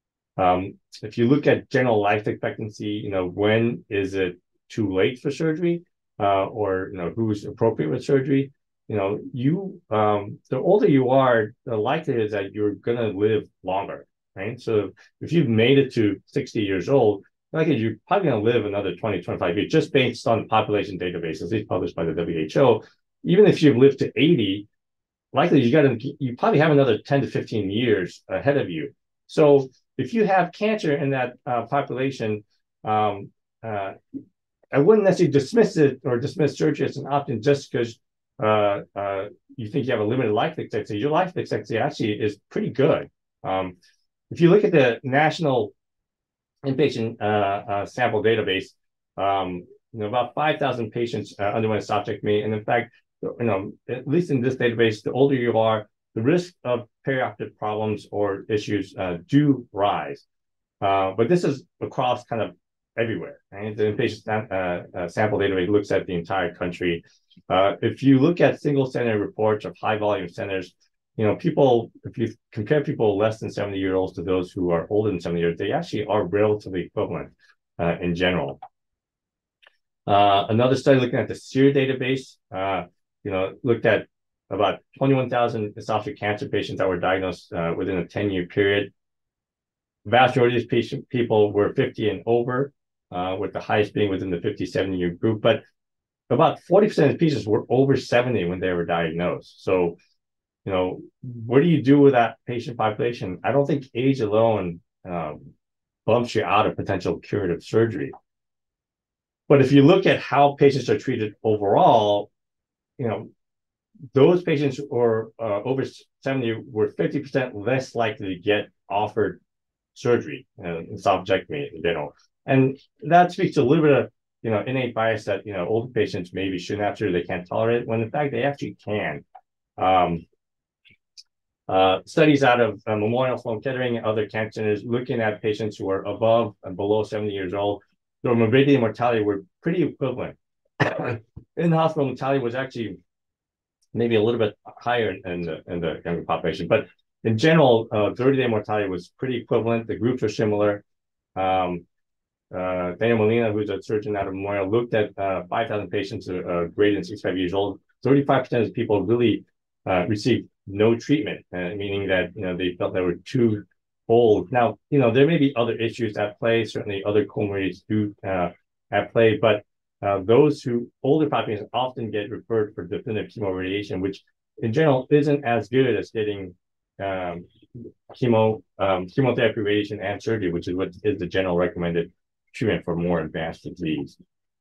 Um, if you look at general life expectancy, you know, when is it too late for surgery, uh, or, you know, who's appropriate with surgery? You know, you, um, the older you are, the likelihood is that you're going to live longer, right? So if you've made it to sixty years old, likely you're probably going to live another twenty, twenty-five years, just based on the population databases, these published by the W H O. Even if you've lived to eighty, likely you got to, you probably have another ten to fifteen years ahead of you. So if you have cancer in that uh, population, um, uh, I wouldn't necessarily dismiss it or dismiss surgery as an option just because uh, uh, you think you have a limited life expectancy. Your life expectancy actually is pretty good. Um, if you look at the National Inpatient uh, uh, Sample Database, um, you know, about five thousand patients uh, underwent esophageectomy. And in fact, you know, at least in this database, the older you are, the risk of perioperative problems or issues uh, do rise. Uh, but this is across kind of everywhere, right? The inpatient uh, uh, sample database looks at the entire country. Uh, if you look at single center reports of high volume centers, you know, people, if you compare people less than seventy years old to those who are older than seventy years, they actually are relatively equivalent uh, in general. Uh, another study looking at the SEER database, uh, you know, looked at about twenty-one thousand esophageal cancer patients that were diagnosed uh, within a ten-year period. Vast majority of these patient people were fifty and over, uh, with the highest being within the fifty-seven year group. But about forty percent of the patients were over seventy when they were diagnosed. So, you know, what do you do with that patient population? I don't think age alone um, bumps you out of potential curative surgery. But if you look at how patients are treated overall, you know, those patients who are uh, over seventy were fifty percent less likely to get offered surgery, uh, esophagectomy in general. And that speaks to a little bit of, you know, innate bias that, you know, older patients maybe shouldn't have surgery, they can't tolerate it, when in fact they actually can. Um, uh, studies out of uh, Memorial Sloan Kettering and other cancer centers looking at patients who are above and below seventy years old, their morbidity and mortality were pretty equivalent. In-hospital mortality was actually maybe a little bit higher in the in the younger population. But in general, uh, thirty-day mortality was pretty equivalent. The groups are similar. Um, uh, Dana Molina, who's a surgeon out of Memorial, looked at uh, five thousand patients uh, greater than sixty-five years old. thirty-five percent of people really uh, received no treatment, uh, meaning that you know they felt they were too old. Now, you know there may be other issues at play. Certainly, other comorbidities do uh, at play, but uh, those who older populations often get referred for definitive chemoradiation, which in general isn't as good as getting um, chemo, um, chemotherapy, radiation, and surgery, which is what is the general recommended treatment for more advanced disease.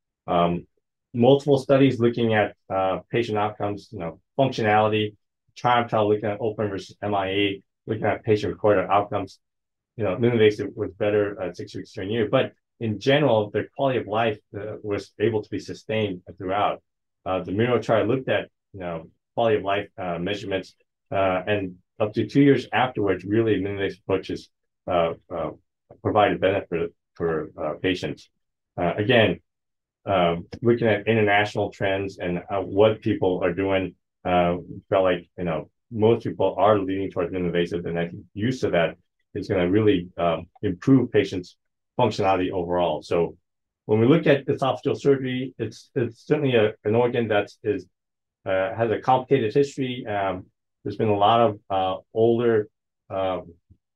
Um, multiple studies looking at uh, patient outcomes, you know, functionality, trial trial looking at open versus M I A, looking at patient-reported outcomes. You know, minimally invasive was better at six weeks to a year, but in general, their quality of life uh, was able to be sustained throughout. Uh, the Miro trial looked at, you know, quality of life uh, measurements, uh, and up to two years afterwards, really minimally invasive approaches uh, uh, provided benefit for uh, patients. Uh, again, um, looking at international trends and uh, what people are doing, uh, felt like, you know, most people are leaning towards minimally invasive, and I think use of that is going to really um, improve patients' functionality overall. So when we look at esophageal surgery, it's it's certainly a, an organ that is uh, has a complicated history. Um, there's been a lot of uh, older um,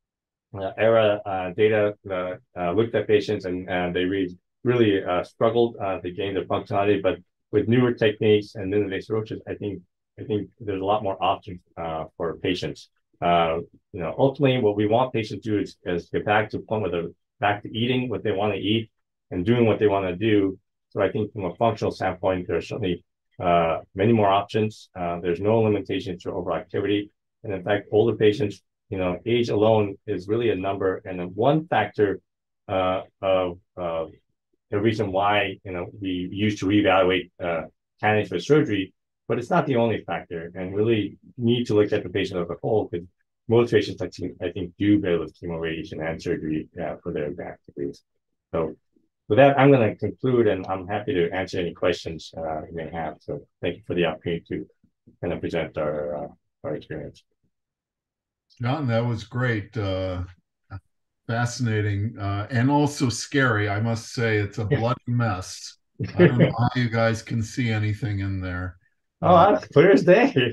uh, era uh, data that uh, looked at patients, and, and they really really uh, struggled uh, to gain their functionality. But with newer techniques and minimally invasive approaches, I think I think there's a lot more options uh, for patients. Uh, you know, ultimately, what we want patients to do is, is get back to the point where they're back to eating what they want to eat and doing what they want to do. So I think from a functional standpoint, there's certainly uh, many more options. Uh, there's no limitations to overactivity. And in fact, older patients, you know, age alone is really a number and a one factor uh, of uh, the reason why, you know, we used to reevaluate uh, candidates for surgery, but it's not the only factor, and really need to look at the patient as a whole, because most patients, I think, I think do better with chemo, radiation, and surgery uh, for their advanced disease. So with that, I'm going to conclude, and I'm happy to answer any questions uh, you may have. So thank you for the opportunity to kind of present our, uh, our experience. Jon, that was great. Uh, fascinating, uh, and also scary, I must say. It's a bloody mess. I don't know how you guys can see anything in there. Oh, uh, that's clear as day.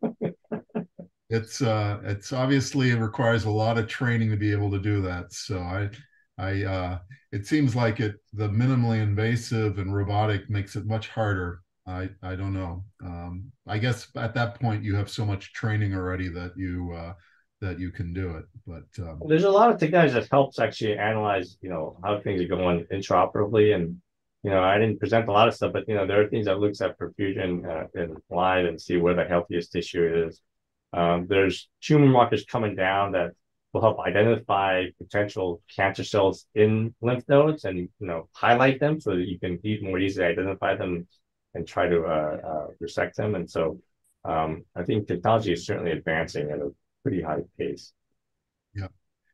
it's uh, it's obviously it requires a lot of training to be able to do that. So I, I, uh, it seems like it the minimally invasive and robotic makes it much harder. I, I don't know. Um, I guess at that point you have so much training already that you uh, that you can do it. But um, there's a lot of technology that helps actually analyze, you know, how things are going intraoperatively. And you know, I didn't present a lot of stuff, but, you know, there are things that looks at perfusion uh, in live and see where the healthiest tissue is. Um, there's tumor markers coming down that will help identify potential cancer cells in lymph nodes and, you know, highlight them so that you can more easily identify them and try to uh, uh, resect them. And so um, I think technology is certainly advancing at a pretty high pace. Yeah.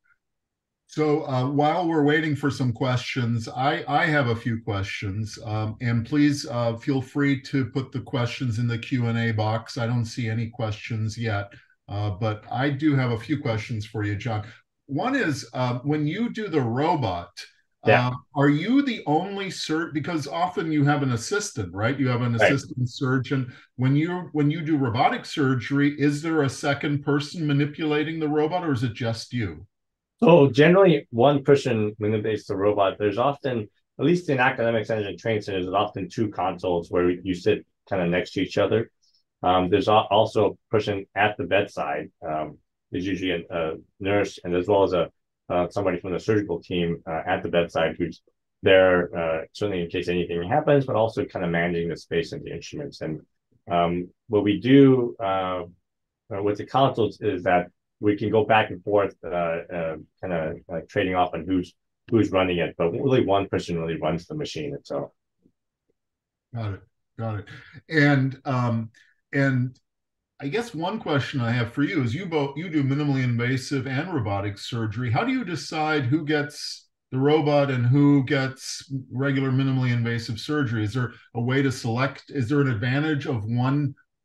So uh, while we're waiting for some questions, I, I have a few questions, um, and please uh, feel free to put the questions in the Q and A box. I don't see any questions yet, uh, but I do have a few questions for you, Jon. One is uh, when you do the robot, yeah. uh, are you the only surgeon? Because often you have an assistant, right? You have an right. assistant surgeon. When you when you do robotic surgery, is there a second person manipulating the robot, or is it just you? So generally, one person manipulates the robot. There's often, at least in academic centers and training centers, there's often two consoles where you sit kind of next to each other. Um, there's also a person at the bedside. Um, there's usually a, a nurse, and as well as a uh, somebody from the surgical team uh, at the bedside who's there, uh, certainly in case anything happens, but also kind of managing the space and the instruments. And um, what we do uh, with the consoles is that we can go back and forth, uh, uh, kind of uh, trading off on who's who's running it, but really one person really runs the machine itself. Got it, got it. And um, and I guess one question I have for you is you both you do minimally invasive and robotic surgery. How do you decide who gets the robot and who gets regular minimally invasive surgery? Is there a way to select? Is there an advantage of one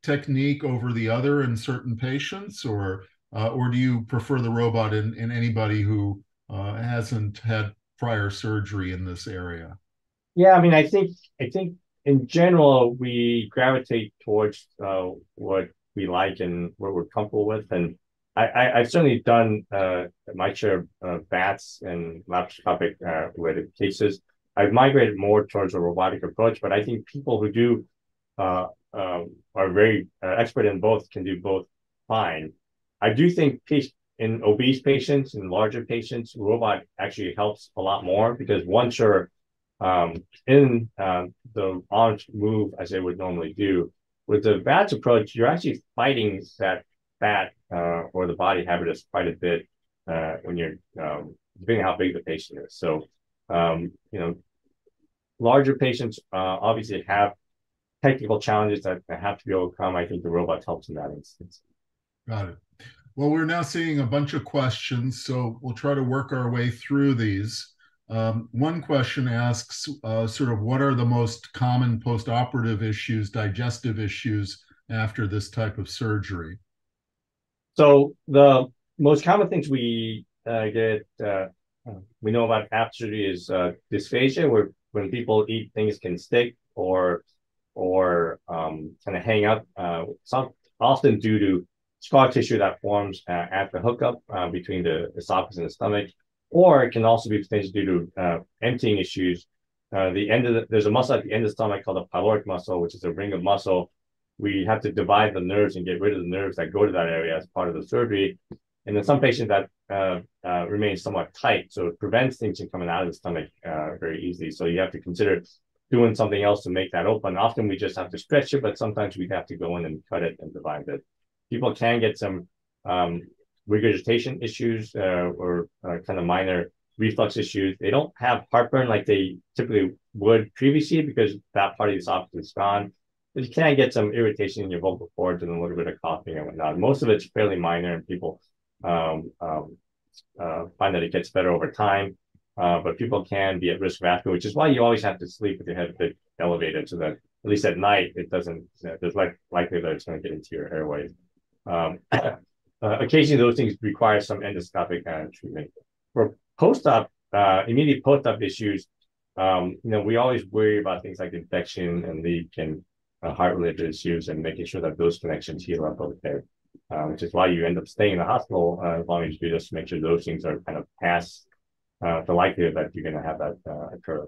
technique over the other in certain patients, or uh, or do you prefer the robot in, in anybody who uh, hasn't had prior surgery in this area? Yeah, I mean, I think I think in general we gravitate towards uh, what we like and what we're comfortable with, and I, I I've certainly done uh, my share of uh, bats and laparoscopic uh, related cases. I've migrated more towards a robotic approach, but I think people who do uh, uh, are very uh, expert in both can do both fine. I do think in obese patients and larger patients, robot actually helps a lot more because once you're um, in uh, the arms move as they would normally do, with the bats approach, you're actually fighting that fat uh, or the body habitus quite a bit uh, when you're um, depending on how big the patient is. So, um, you know, larger patients uh, obviously have technical challenges that have to be overcome. I think the robot helps in that instance. Got it. Well, we're now seeing a bunch of questions, so we'll try to work our way through these. Um, one question asks uh, sort of what are the most common post-operative issues, digestive issues after this type of surgery? So the most common things we uh, get, uh, we know about after surgery is uh, dysphagia, where when people eat, things can stick or or um, kind of hang up, uh, some, often due to scar tissue that forms uh, at the hookup uh, between the esophagus and the stomach, or it can also be potentially due to uh, emptying issues. Uh, the end of the, there's a muscle at the end of the stomach called the pyloric muscle, which is a ring of muscle. We have to divide the nerves and get rid of the nerves that go to that area as part of the surgery. And in some patients that uh, uh, remains somewhat tight, so it prevents things from coming out of the stomach uh, very easily. So you have to consider doing something else to make that open. Often we just have to stretch it, but sometimes we have to go in and cut it and divide it. People can get some um, regurgitation issues uh, or uh, kind of minor reflux issues. They don't have heartburn like they typically would previously because that part of the esophagus is gone. But you can get some irritation in your vocal cords and a little bit of coughing and whatnot. Most of it's fairly minor, and people um, um, uh, find that it gets better over time. Uh, but people can be at risk of vascular, which is why you always have to sleep with your head a bit elevated so that at least at night it doesn't, there's like likely that it's going to get into your airways. Um, uh, occasionally those things require some endoscopic uh, treatment. For post-op, uh, immediate post-op issues, um, you know, we always worry about things like infection and leak and uh, heart-related issues and making sure that those connections heal up okay, uh, which is why you end up staying in the hospital uh, as long as you do, just to make sure those things are kind of past Uh, the likelihood that you're going to have that uh, occur.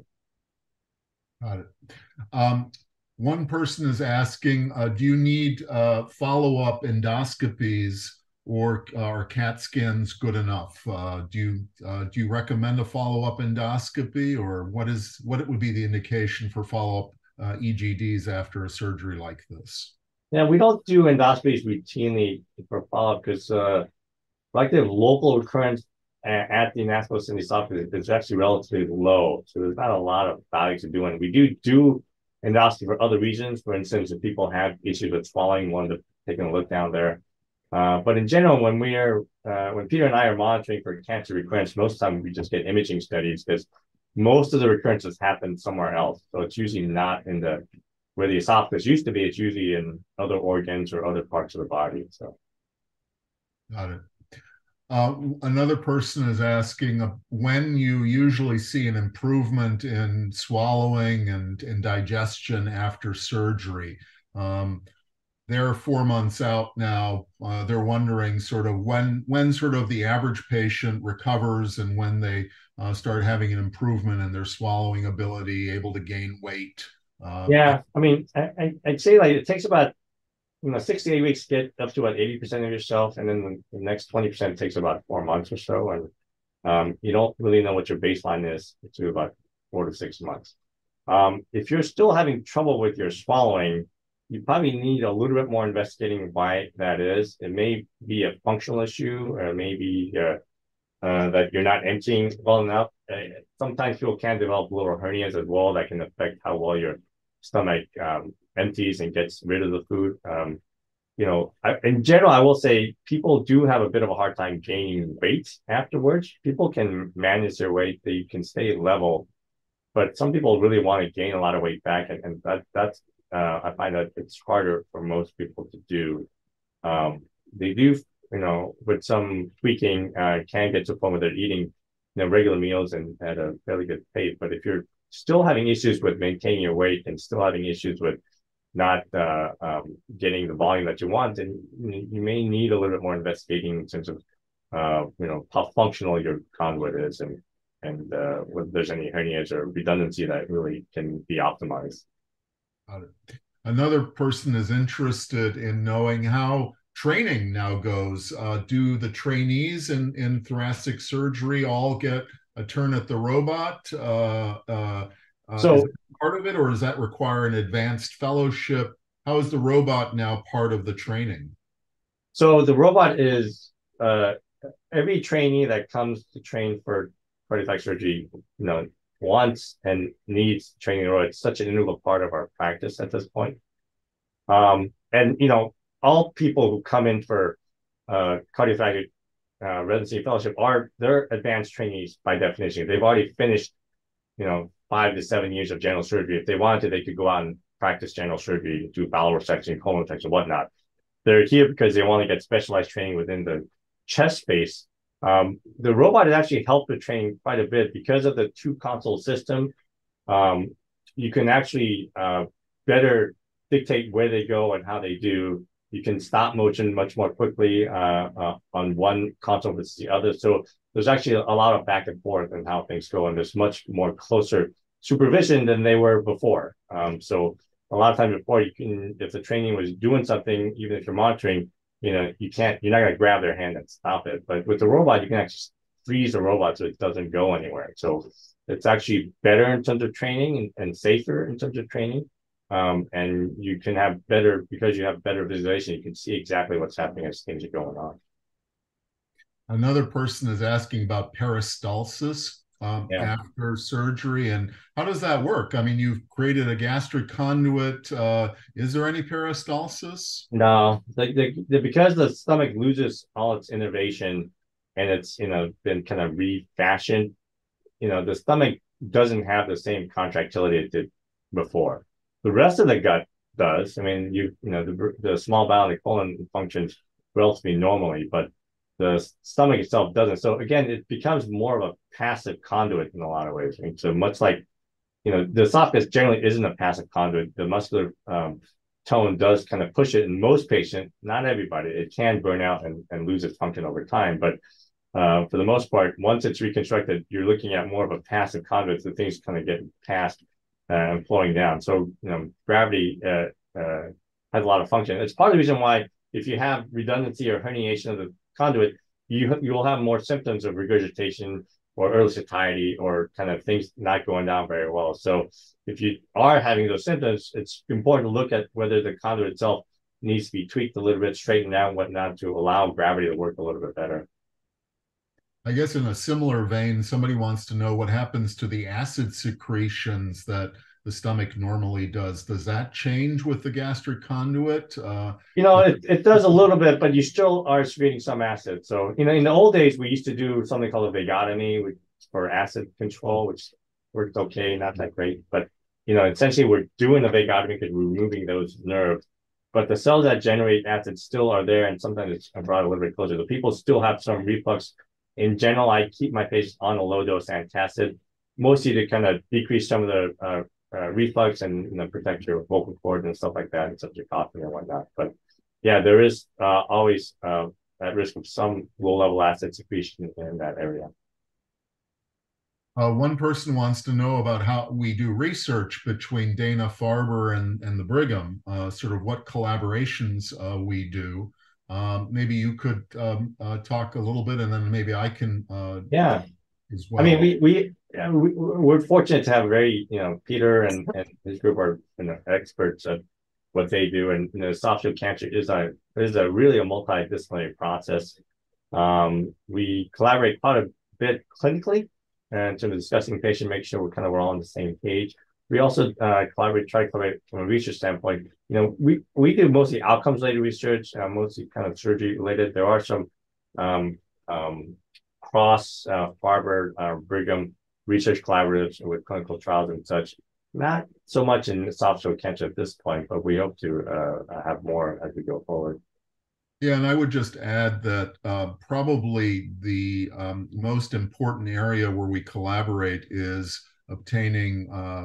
Got it. Um, one person is asking, uh, do you need uh, follow-up endoscopies or are CAT scans good enough? Uh, do you uh, do you recommend a follow-up endoscopy, or what is what it would be the indication for follow-up uh, E G Ds after a surgery like this? Yeah, we don't do endoscopies routinely for follow-up because uh, like the local recurrence at the anastomosis in the esophagus is actually relatively low. So there's not a lot of value to doing. We do do endoscopy for other reasons. For instance, if people have issues with swallowing, one to taking a look down there. Uh, but in general, when we are, uh, when Peter and I are monitoring for cancer recurrence, most of the time we just get imaging studies because most of the recurrences happen somewhere else. So it's usually not in the, where the esophagus used to be, it's usually in other organs or other parts of the body. So. Got it. Uh, another person is asking uh, when you usually see an improvement in swallowing and in digestion after surgery. Um, they're four months out now. Uh, they're wondering sort of when when sort of the average patient recovers and when they uh, start having an improvement in their swallowing ability, able to gain weight. Uh, yeah, I mean, I, I'd say like it takes about you know, six to eight weeks to get up to about eighty percent of yourself. And then the next twenty percent takes about four months or so. And um, you don't really know what your baseline is to about four to six months. Um, if you're still having trouble with your swallowing, you probably need a little bit more investigating why that is. It may be a functional issue, or maybe uh, uh, that you're not emptying well enough. Uh, sometimes people can develop little hernias as well that can affect how well your stomach um, empties and gets rid of the food. Um, you know, I, in general, I will say people do have a bit of a hard time gaining weight afterwards. People can manage their weight, they can stay level, but some people really want to gain a lot of weight back, and, and that that's uh, I find that it's harder for most people to do. Um, they do, you know, with some tweaking, uh, can get to a point where they're eating, you know, regular meals and at a fairly good pace. But if you're still having issues with maintaining your weight and still having issues with not uh, um, getting the volume that you want, then you may need a little bit more investigating in terms of, uh, you know, how functional your conduit is and and uh, whether there's any hernias or redundancy that really can be optimized. Got it. Another person is interested in knowing how training now goes. Uh, do the trainees in, in thoracic surgery all get a turn at the robot? Uh, uh, uh, so, is that part of it, or does that require an advanced fellowship? How is the robot now part of the training? So the robot is, uh, every trainee that comes to train for cardiac surgery, you know, wants and needs training the robot. It's such an integral part of our practice at this point. Um, and, you know, all people who come in for uh, cardiothoracic uh, residency fellowship are, they're advanced trainees by definition. They've already finished, you know, five to seven years of general surgery. If they wanted to, they could go out and practice general surgery, do bowel resection, colon resection, whatnot. They're here because they want to get specialized training within the chest space. Um, the robot has actually helped with training quite a bit because of the two console system. Um, you can actually uh, better dictate where they go and how they do. You can stop motion much more quickly uh, uh, on one console versus the other. So there's actually a lot of back and forth in how things go, and there's much more closer supervision than they were before. Um, so a lot of times before, you can, if the training was doing something, even if you're monitoring, you know, you can't, you're not going to grab their hand and stop it. But with the robot, you can actually freeze the robot so it doesn't go anywhere. So it's actually better in terms of training and, and safer in terms of training. Um, and you can have better, because you have better visualization, you can see exactly what's happening as things are going on. Another person is asking about peristalsis um, yeah. after surgery, and how does that work? I mean, you've created a gastric conduit. Uh, is there any peristalsis? No, the, the, the, because the stomach loses all its innervation and it's, you know, been kind of refashioned, you know, the stomach doesn't have the same contractility it did before. The rest of the gut does. I mean, you you know, the, the small bowel and the colon functions relatively normally, but the stomach itself doesn't. So again, it becomes more of a passive conduit in a lot of ways. I mean, so much like, you know, the esophagus generally isn't a passive conduit. The muscular um, tone does kind of push it in most patients, not everybody. It can burn out and, and lose its function over time. But uh, for the most part, once it's reconstructed, you're looking at more of a passive conduit, so things kind of get passed Uh, and flowing down. So, you know, gravity uh, uh, has a lot of function. It's part of the reason why if you have redundancy or herniation of the conduit, you you will have more symptoms of regurgitation or early satiety or kind of things not going down very well. So if you are having those symptoms, it's important to look at whether the conduit itself needs to be tweaked a little bit, straightened out, whatnot, to allow gravity to work a little bit better. I guess in a similar vein, somebody wants to know what happens to the acid secretions that the stomach normally does. Does that change with the gastric conduit? Uh, you know, it, it does a little bit, but you still are secreting some acid. So, you know, in the old days, we used to do something called a vagotomy which, for acid control, which worked okay, not that great. But, you know, essentially we're doing the vagotomy because we're removing those nerves. But the cells that generate acid still are there, and sometimes it's brought a little bit closer. So people still have some reflux. In general, I keep my patients on a low-dose antacid, mostly to kind of decrease some of the uh, uh, reflux and, you know, protect your vocal cords and stuff like that, and such as coughing and whatnot. But yeah, there is uh, always uh, at risk of some low-level acid secretion in that area. Uh, one person wants to know about how we do research between Dana-Farber and, and the Brigham, uh, sort of what collaborations uh, we do. Um, maybe you could um, uh, talk a little bit, and then maybe I can. Uh, yeah. As well. I mean, we we, yeah, we we're fortunate to have very, you know, Peter and, and his group are, you know, experts at what they do, and, you know, esophageal cancer is a is a really a multidisciplinary process. Um, we collaborate quite a bit clinically, and in terms of discussing patient, make sure we're kind of we're all on the same page. We also uh, collaborate, try to collaborate from a research standpoint. You know, we, we do mostly outcomes-related research, uh, mostly kind of surgery-related. There are some um, um, cross uh, Farber uh, Brigham research collaboratives with clinical trials and such. not so much in esophageal cancer at this point, but we hope to uh, have more as we go forward. Yeah, and I would just add that uh, probably the um, most important area where we collaborate is obtaining uh,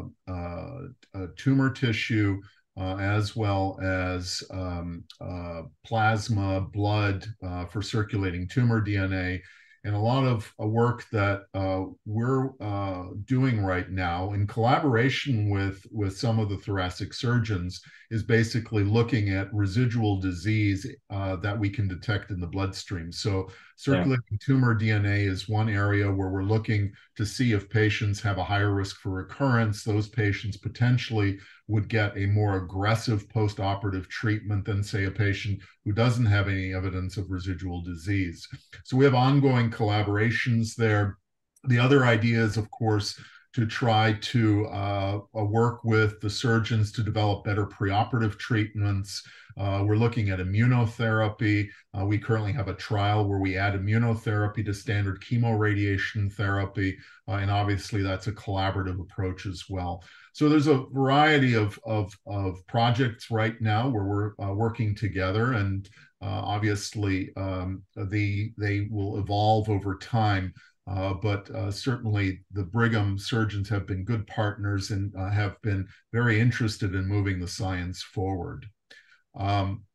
uh, tumor tissue uh, as well as um, uh, plasma, blood uh, for circulating tumor D N A. And a lot of uh, work that uh, we're uh, doing right now in collaboration with, with some of the thoracic surgeons is basically looking at residual disease uh, that we can detect in the bloodstream. So circulating yeah. tumor D N A is one area where we're looking to see if patients have a higher risk for recurrence. Those patients potentially would get a more aggressive post-operative treatment than, say, a patient who doesn't have any evidence of residual disease. So we have ongoing collaborations there. The other idea is, of course, to try to uh, work with the surgeons to develop better preoperative treatments. Uh, we're looking at immunotherapy. Uh, we currently have a trial where we add immunotherapy to standard chemoradiation therapy, uh, and obviously that's a collaborative approach as well. So there's a variety of, of, of projects right now where we're uh, working together, and uh, obviously um, they, they will evolve over time. Uh, but uh, certainly the Brigham surgeons have been good partners and uh, have been very interested in moving the science forward. Um,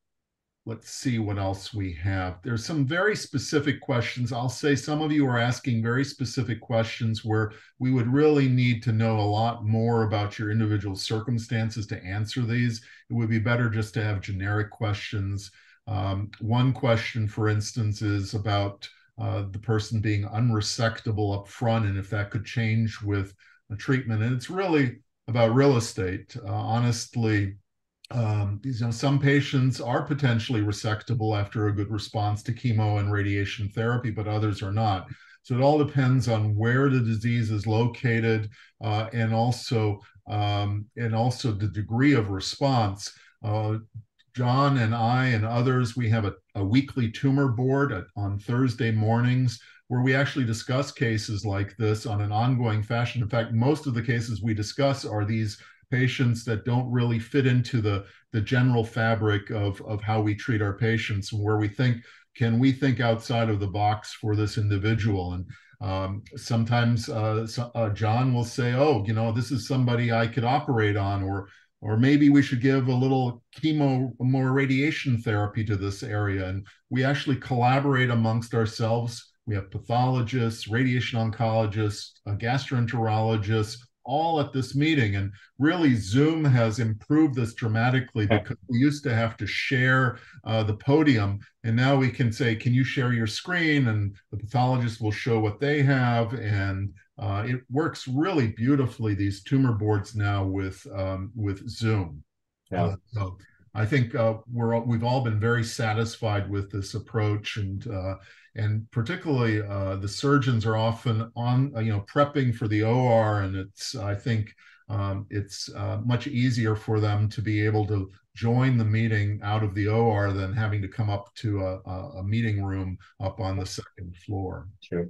let's see what else we have. There's some very specific questions. I'll say some of you are asking very specific questions where we would really need to know a lot more about your individual circumstances to answer these. It would be better just to have generic questions. Um, one question, for instance, is about Uh, the person being unresectable up front and if that could change with a treatment. And it's really about real estate. Uh, honestly, um, you know, some patients are potentially resectable after a good response to chemo and radiation therapy, but others are not. So it all depends on where the disease is located uh, and also um, and also the degree of response. Uh, Jon and I and others, we have a, a weekly tumor board at, on Thursday mornings where we actually discuss cases like this on an ongoing fashion. In fact, most of the cases we discuss are these patients that don't really fit into the, the general fabric of, of how we treat our patients, and where we think, can we think outside of the box for this individual? And um, sometimes uh, so, uh, Jon will say, oh, you know, this is somebody I could operate on, or Or maybe we should give a little chemo, more radiation therapy to this area. And we actually collaborate amongst ourselves. We have pathologists, radiation oncologists, uh, gastroenterologists, all at this meeting. And really, Zoom has improved this dramatically because we used to have to share uh, the podium. And now we can say, can you share your screen? And the pathologist will show what they have. And Uh, it works really beautifully, these tumor boards now with um, with Zoom. Yeah. Uh, so I think uh, we're we've all been very satisfied with this approach, and uh, and particularly uh, the surgeons are often on uh, you know prepping for the O R, and it's I think um, it's uh, much easier for them to be able to join the meeting out of the O R than having to come up to a, a meeting room up on the second floor. Sure.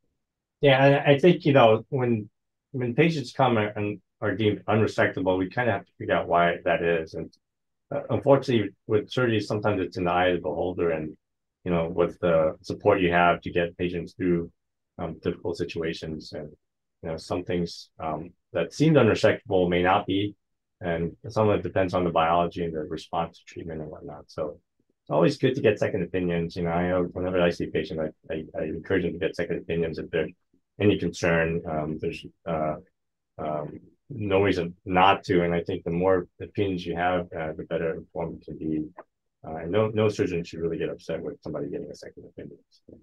Yeah, and I think, you know, when when patients come and are deemed unresectable, we kind of have to figure out why that is. And uh, unfortunately, with surgery, sometimes it's in the eye of the beholder, and, you know, with the support you have to get patients through um, difficult situations. And, you know, some things um, that seemed unresectable may not be, and some of it depends on the biology and the response to treatment and whatnot. So it's always good to get second opinions. You know, I know whenever I see a patient, I, I, I encourage them to get second opinions if they're any concern. Um, there's uh, um, no reason not to, and I think the more opinions you have, uh, the better informed you can be. Uh, and no, no surgeon should really get upset with somebody getting a second opinion.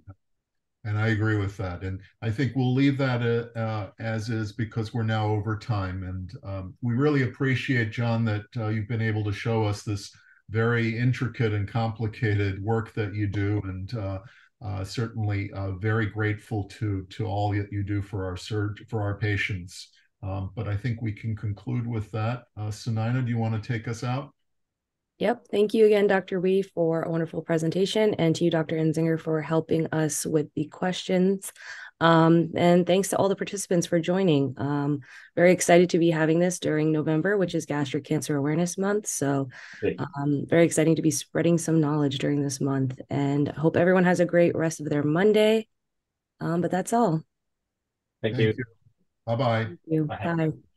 And I agree with that. And I think we'll leave that uh, as is, because we're now over time. And um, we really appreciate, Jon, that uh, you've been able to show us this very intricate and complicated work that you do. And uh, Uh, certainly uh, very grateful to to all that you do for our surg for our patients. Um, but I think we can conclude with that. Uh, Sunaina, do you want to take us out? Yep. Thank you again, Doctor Wee, for a wonderful presentation, and to you, Doctor Enzinger, for helping us with the questions. Um, and thanks to all the participants for joining. Um, very excited to be having this during November, which is Gastric Cancer Awareness Month. So um, very exciting to be spreading some knowledge during this month, and I hope everyone has a great rest of their Monday. Um, but that's all. Thank, Thank you. you. Bye-bye. Thank you. Bye. Bye.